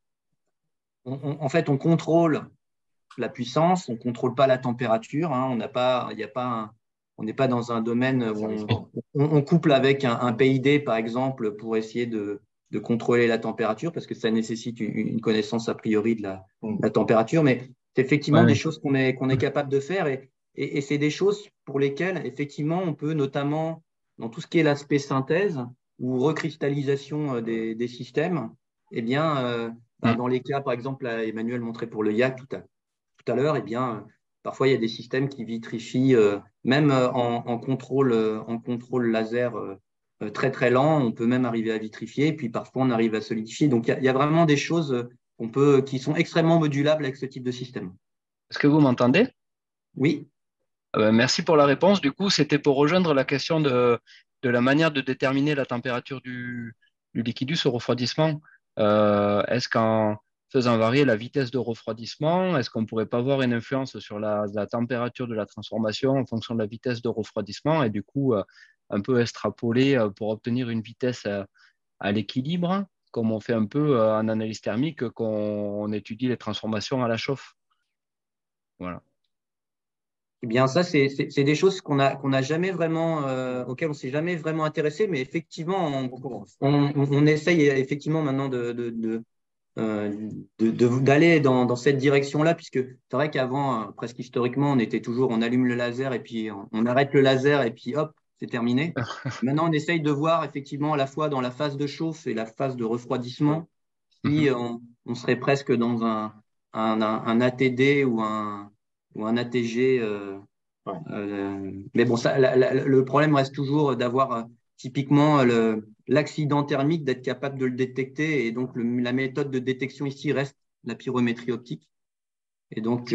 en fait, on contrôle la puissance, on ne contrôle pas la température. Hein, on n'est pas dans un domaine où on couple avec un PID, par exemple, pour essayer de contrôler la température, parce que ça nécessite une connaissance a priori de la température. Mais c'est effectivement des choses qu'on est capable de faire. Et c'est des choses pour lesquelles, effectivement, on peut notamment, dans tout ce qui est l'aspect synthèse ou recristallisation des systèmes, eh bien, dans les cas, par exemple, là, Emmanuel montrait pour le YAC tout à l'heure, eh bien, parfois, il y a des systèmes qui vitrifient, même en contrôle laser très, très lent, on peut même arriver à vitrifier, puis parfois, on arrive à solidifier. Donc, il y a vraiment des choses qui sont extrêmement modulables avec ce type de système. Est-ce que vous m'entendez? Oui. Merci pour la réponse. Du coup, c'était pour rejoindre la question de la manière de déterminer la température du liquidus au refroidissement. Est-ce qu'en faisant varier la vitesse de refroidissement, est-ce qu'on ne pourrait pas avoir une influence sur la température de la transformation en fonction de la vitesse de refroidissement et du coup, un peu extrapoler pour obtenir une vitesse à l'équilibre, comme on fait un peu en analyse thermique quand on étudie les transformations à la chauffe? Voilà. Eh bien, ça, c'est des choses qu'on a jamais vraiment, auxquelles on s'est jamais vraiment intéressé, mais effectivement, on essaye effectivement maintenant d'aller dans cette direction-là, puisque c'est vrai qu'avant, presque historiquement, on allume le laser et puis on arrête le laser et puis hop, c'est terminé. Maintenant, on essaye de voir effectivement à la fois dans la phase de chauffe et la phase de refroidissement, si on serait presque dans un ATD ou un ATG. Mais bon, le problème reste toujours d'avoir typiquement l'accident thermique, d'être capable de le détecter. Et donc, la méthode de détection ici reste la pyrométrie optique. Et donc,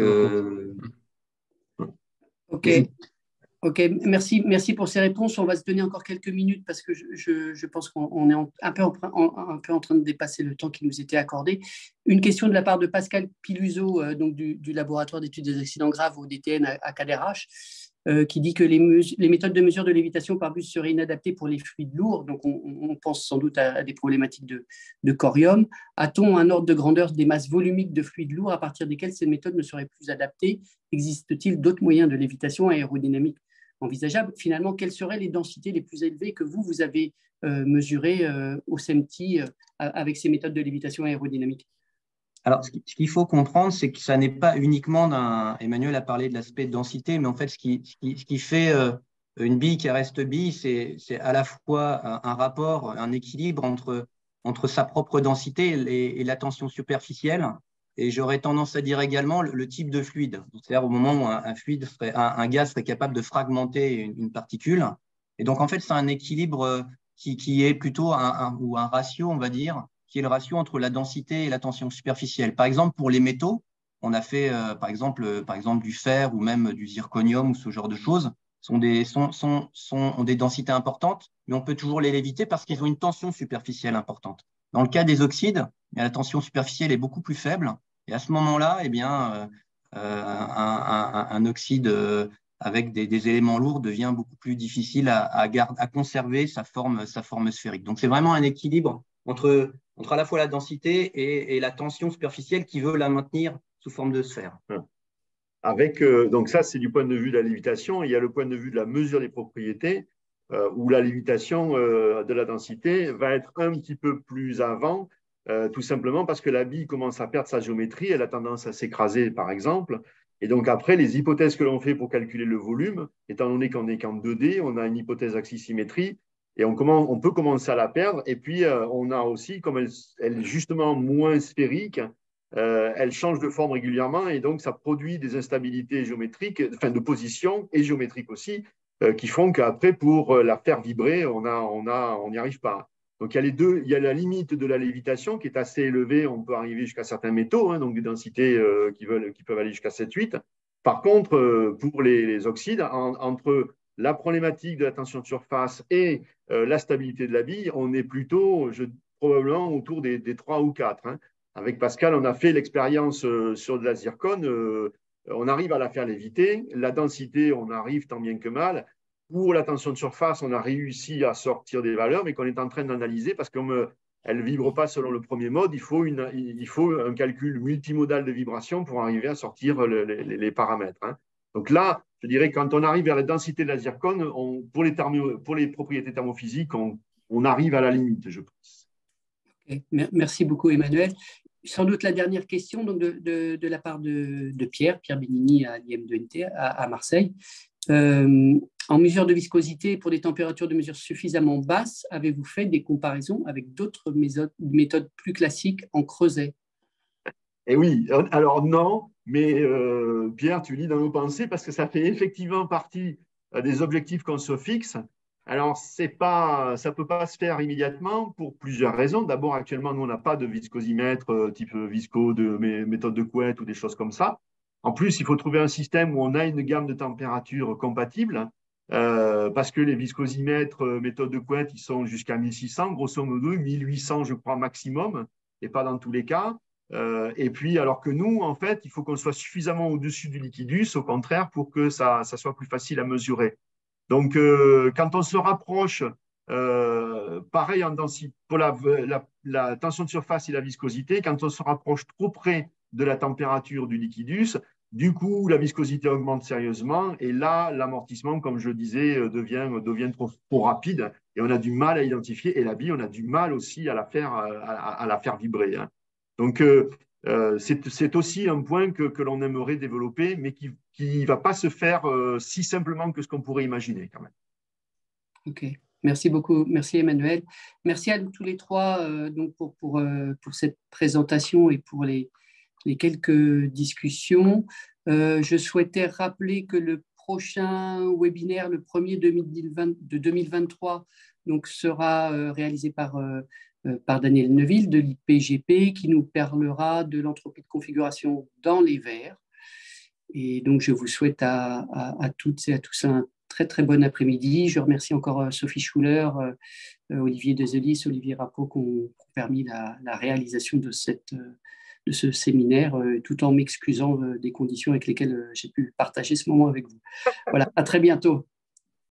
OK. OK, merci pour ces réponses. On va se donner encore quelques minutes parce que je pense qu'on est un peu en train de dépasser le temps qui nous était accordé. Une question de la part de Pascal Piluso, donc du laboratoire d'études des accidents graves au DTN à Cadarache, qui dit que les méthodes de mesure de lévitation par bus seraient inadaptées pour les fluides lourds. Donc, on pense sans doute à des problématiques de corium. A-t-on un ordre de grandeur des masses volumiques de fluides lourds à partir desquelles ces méthodes ne seraient plus adaptées? Existe-t-il d'autres moyens de lévitation aérodynamique envisageables? Finalement, quelles seraient les densités les plus élevées que vous avez mesurées au SEMTI avec ces méthodes de lévitation aérodynamique? Alors, ce qu'il faut comprendre, c'est que ça n'est pas uniquement Emmanuel a parlé de l'aspect de densité, mais en fait, ce qui fait une bille qui reste bille, c'est à la fois un rapport, un équilibre entre sa propre densité et la tension superficielle. Et j'aurais tendance à dire également le type de fluide. C'est-à-dire au moment où un gaz serait capable de fragmenter une particule. Et donc, en fait, c'est un équilibre qui est plutôt un ratio, on va dire, qui est le ratio entre la densité et la tension superficielle. Par exemple, pour les métaux, on a fait par exemple du fer ou même du zirconium ou ce genre de choses. ont des densités importantes, mais on peut toujours les léviter parce qu'ils ont une tension superficielle importante. Dans le cas des oxydes, la tension superficielle est beaucoup plus faible. Et à ce moment-là, eh bien, un oxyde avec des éléments lourds devient beaucoup plus difficile à conserver sa forme sphérique. Donc, c'est vraiment un équilibre entre à la fois la densité et la tension superficielle qui veut la maintenir sous forme de sphère. Donc ça, c'est du point de vue de la lévitation. Il y a le point de vue de la mesure des propriétés, où la lévitation de la densité va être un petit peu plus avant, tout simplement parce que la bille commence à perdre sa géométrie, elle a tendance à s'écraser, par exemple. Et donc après, les hypothèses que l'on fait pour calculer le volume, étant donné qu'on n'est qu'en 2D, on a une hypothèse axisymétrie, et on peut commencer à la perdre. Et puis, on a aussi, comme elle est justement moins sphérique, elle change de forme régulièrement et donc ça produit des instabilités géométriques, enfin de position et géométriques aussi, qui font qu'après, pour la faire vibrer, on n'y arrive pas. Donc il y a les deux, il y a la limite de la lévitation qui est assez élevée, on peut arriver jusqu'à certains métaux, hein, donc des densités qui peuvent aller jusqu'à 7-8. Par contre, pour les oxydes, entre la problématique de la tension de surface et la stabilité de la bille, on est plutôt probablement autour des 3 ou 4. Hein. Avec Pascal, on a fait l'expérience sur de la zircone. On arrive à la faire léviter. La densité, on arrive tant bien que mal. Pour la tension de surface, on a réussi à sortir des valeurs, mais qu'on est en train d'analyser parce qu'elle ne vibre pas selon le premier mode. Il faut un calcul multimodal de vibration pour arriver à sortir les paramètres. Hein. Donc là, je dirais que quand on arrive vers la densité de la zircone, pour les propriétés thermophysiques, on arrive à la limite, je pense. Okay. Merci beaucoup, Emmanuel. Sans doute la dernière question donc de la part de Pierre Benigni à l'IM2NT à Marseille. En mesure de viscosité pour des températures de mesure suffisamment basses, avez-vous fait des comparaisons avec d'autres méthodes plus classiques en creuset? Eh oui, alors non, mais Pierre, tu lis dans nos pensées parce que ça fait effectivement partie des objectifs qu'on se fixe. Alors, ça ne peut pas se faire immédiatement pour plusieurs raisons. D'abord, actuellement, nous, on n'a pas de viscosimètre type visco, de méthode de Couette ou des choses comme ça. En plus, il faut trouver un système où on a une gamme de températures compatible parce que les viscosimètres méthode de Couette, ils sont jusqu'à 1600, grosso modo, 1800, je crois, maximum, et pas dans tous les cas. Et puis, alors que nous, en fait, il faut qu'on soit suffisamment au-dessus du liquidus, au contraire, pour que ça soit plus facile à mesurer. Donc, quand on se rapproche, pareil en densité, pour la tension de surface et la viscosité, quand on se rapproche trop près de la température du liquidus, du coup, la viscosité augmente sérieusement et là, l'amortissement, comme je le disais, devient trop rapide et on a du mal à identifier. Et la bille, on a du mal aussi à la faire vibrer. Hein. Donc, c'est aussi un point que l'on aimerait développer, mais qui ne va pas se faire si simplement que ce qu'on pourrait imaginer quand même. Ok, merci beaucoup. Merci Emmanuel. Merci à nous tous les trois donc pour cette présentation et pour les quelques discussions. Je souhaitais rappeler que le prochain webinaire, le premier de 2023, donc, sera réalisé par Daniel Neuville de l'IPGP qui nous parlera de l'entropie de configuration dans les verres. Et donc, je vous souhaite à toutes et à tous un très, très bon après-midi. Je remercie encore Sophie Schuller, Olivier Dezelis, Olivier Rappeau qui ont permis la réalisation de ce séminaire, tout en m'excusant des conditions avec lesquelles j'ai pu partager ce moment avec vous. Voilà, à très bientôt.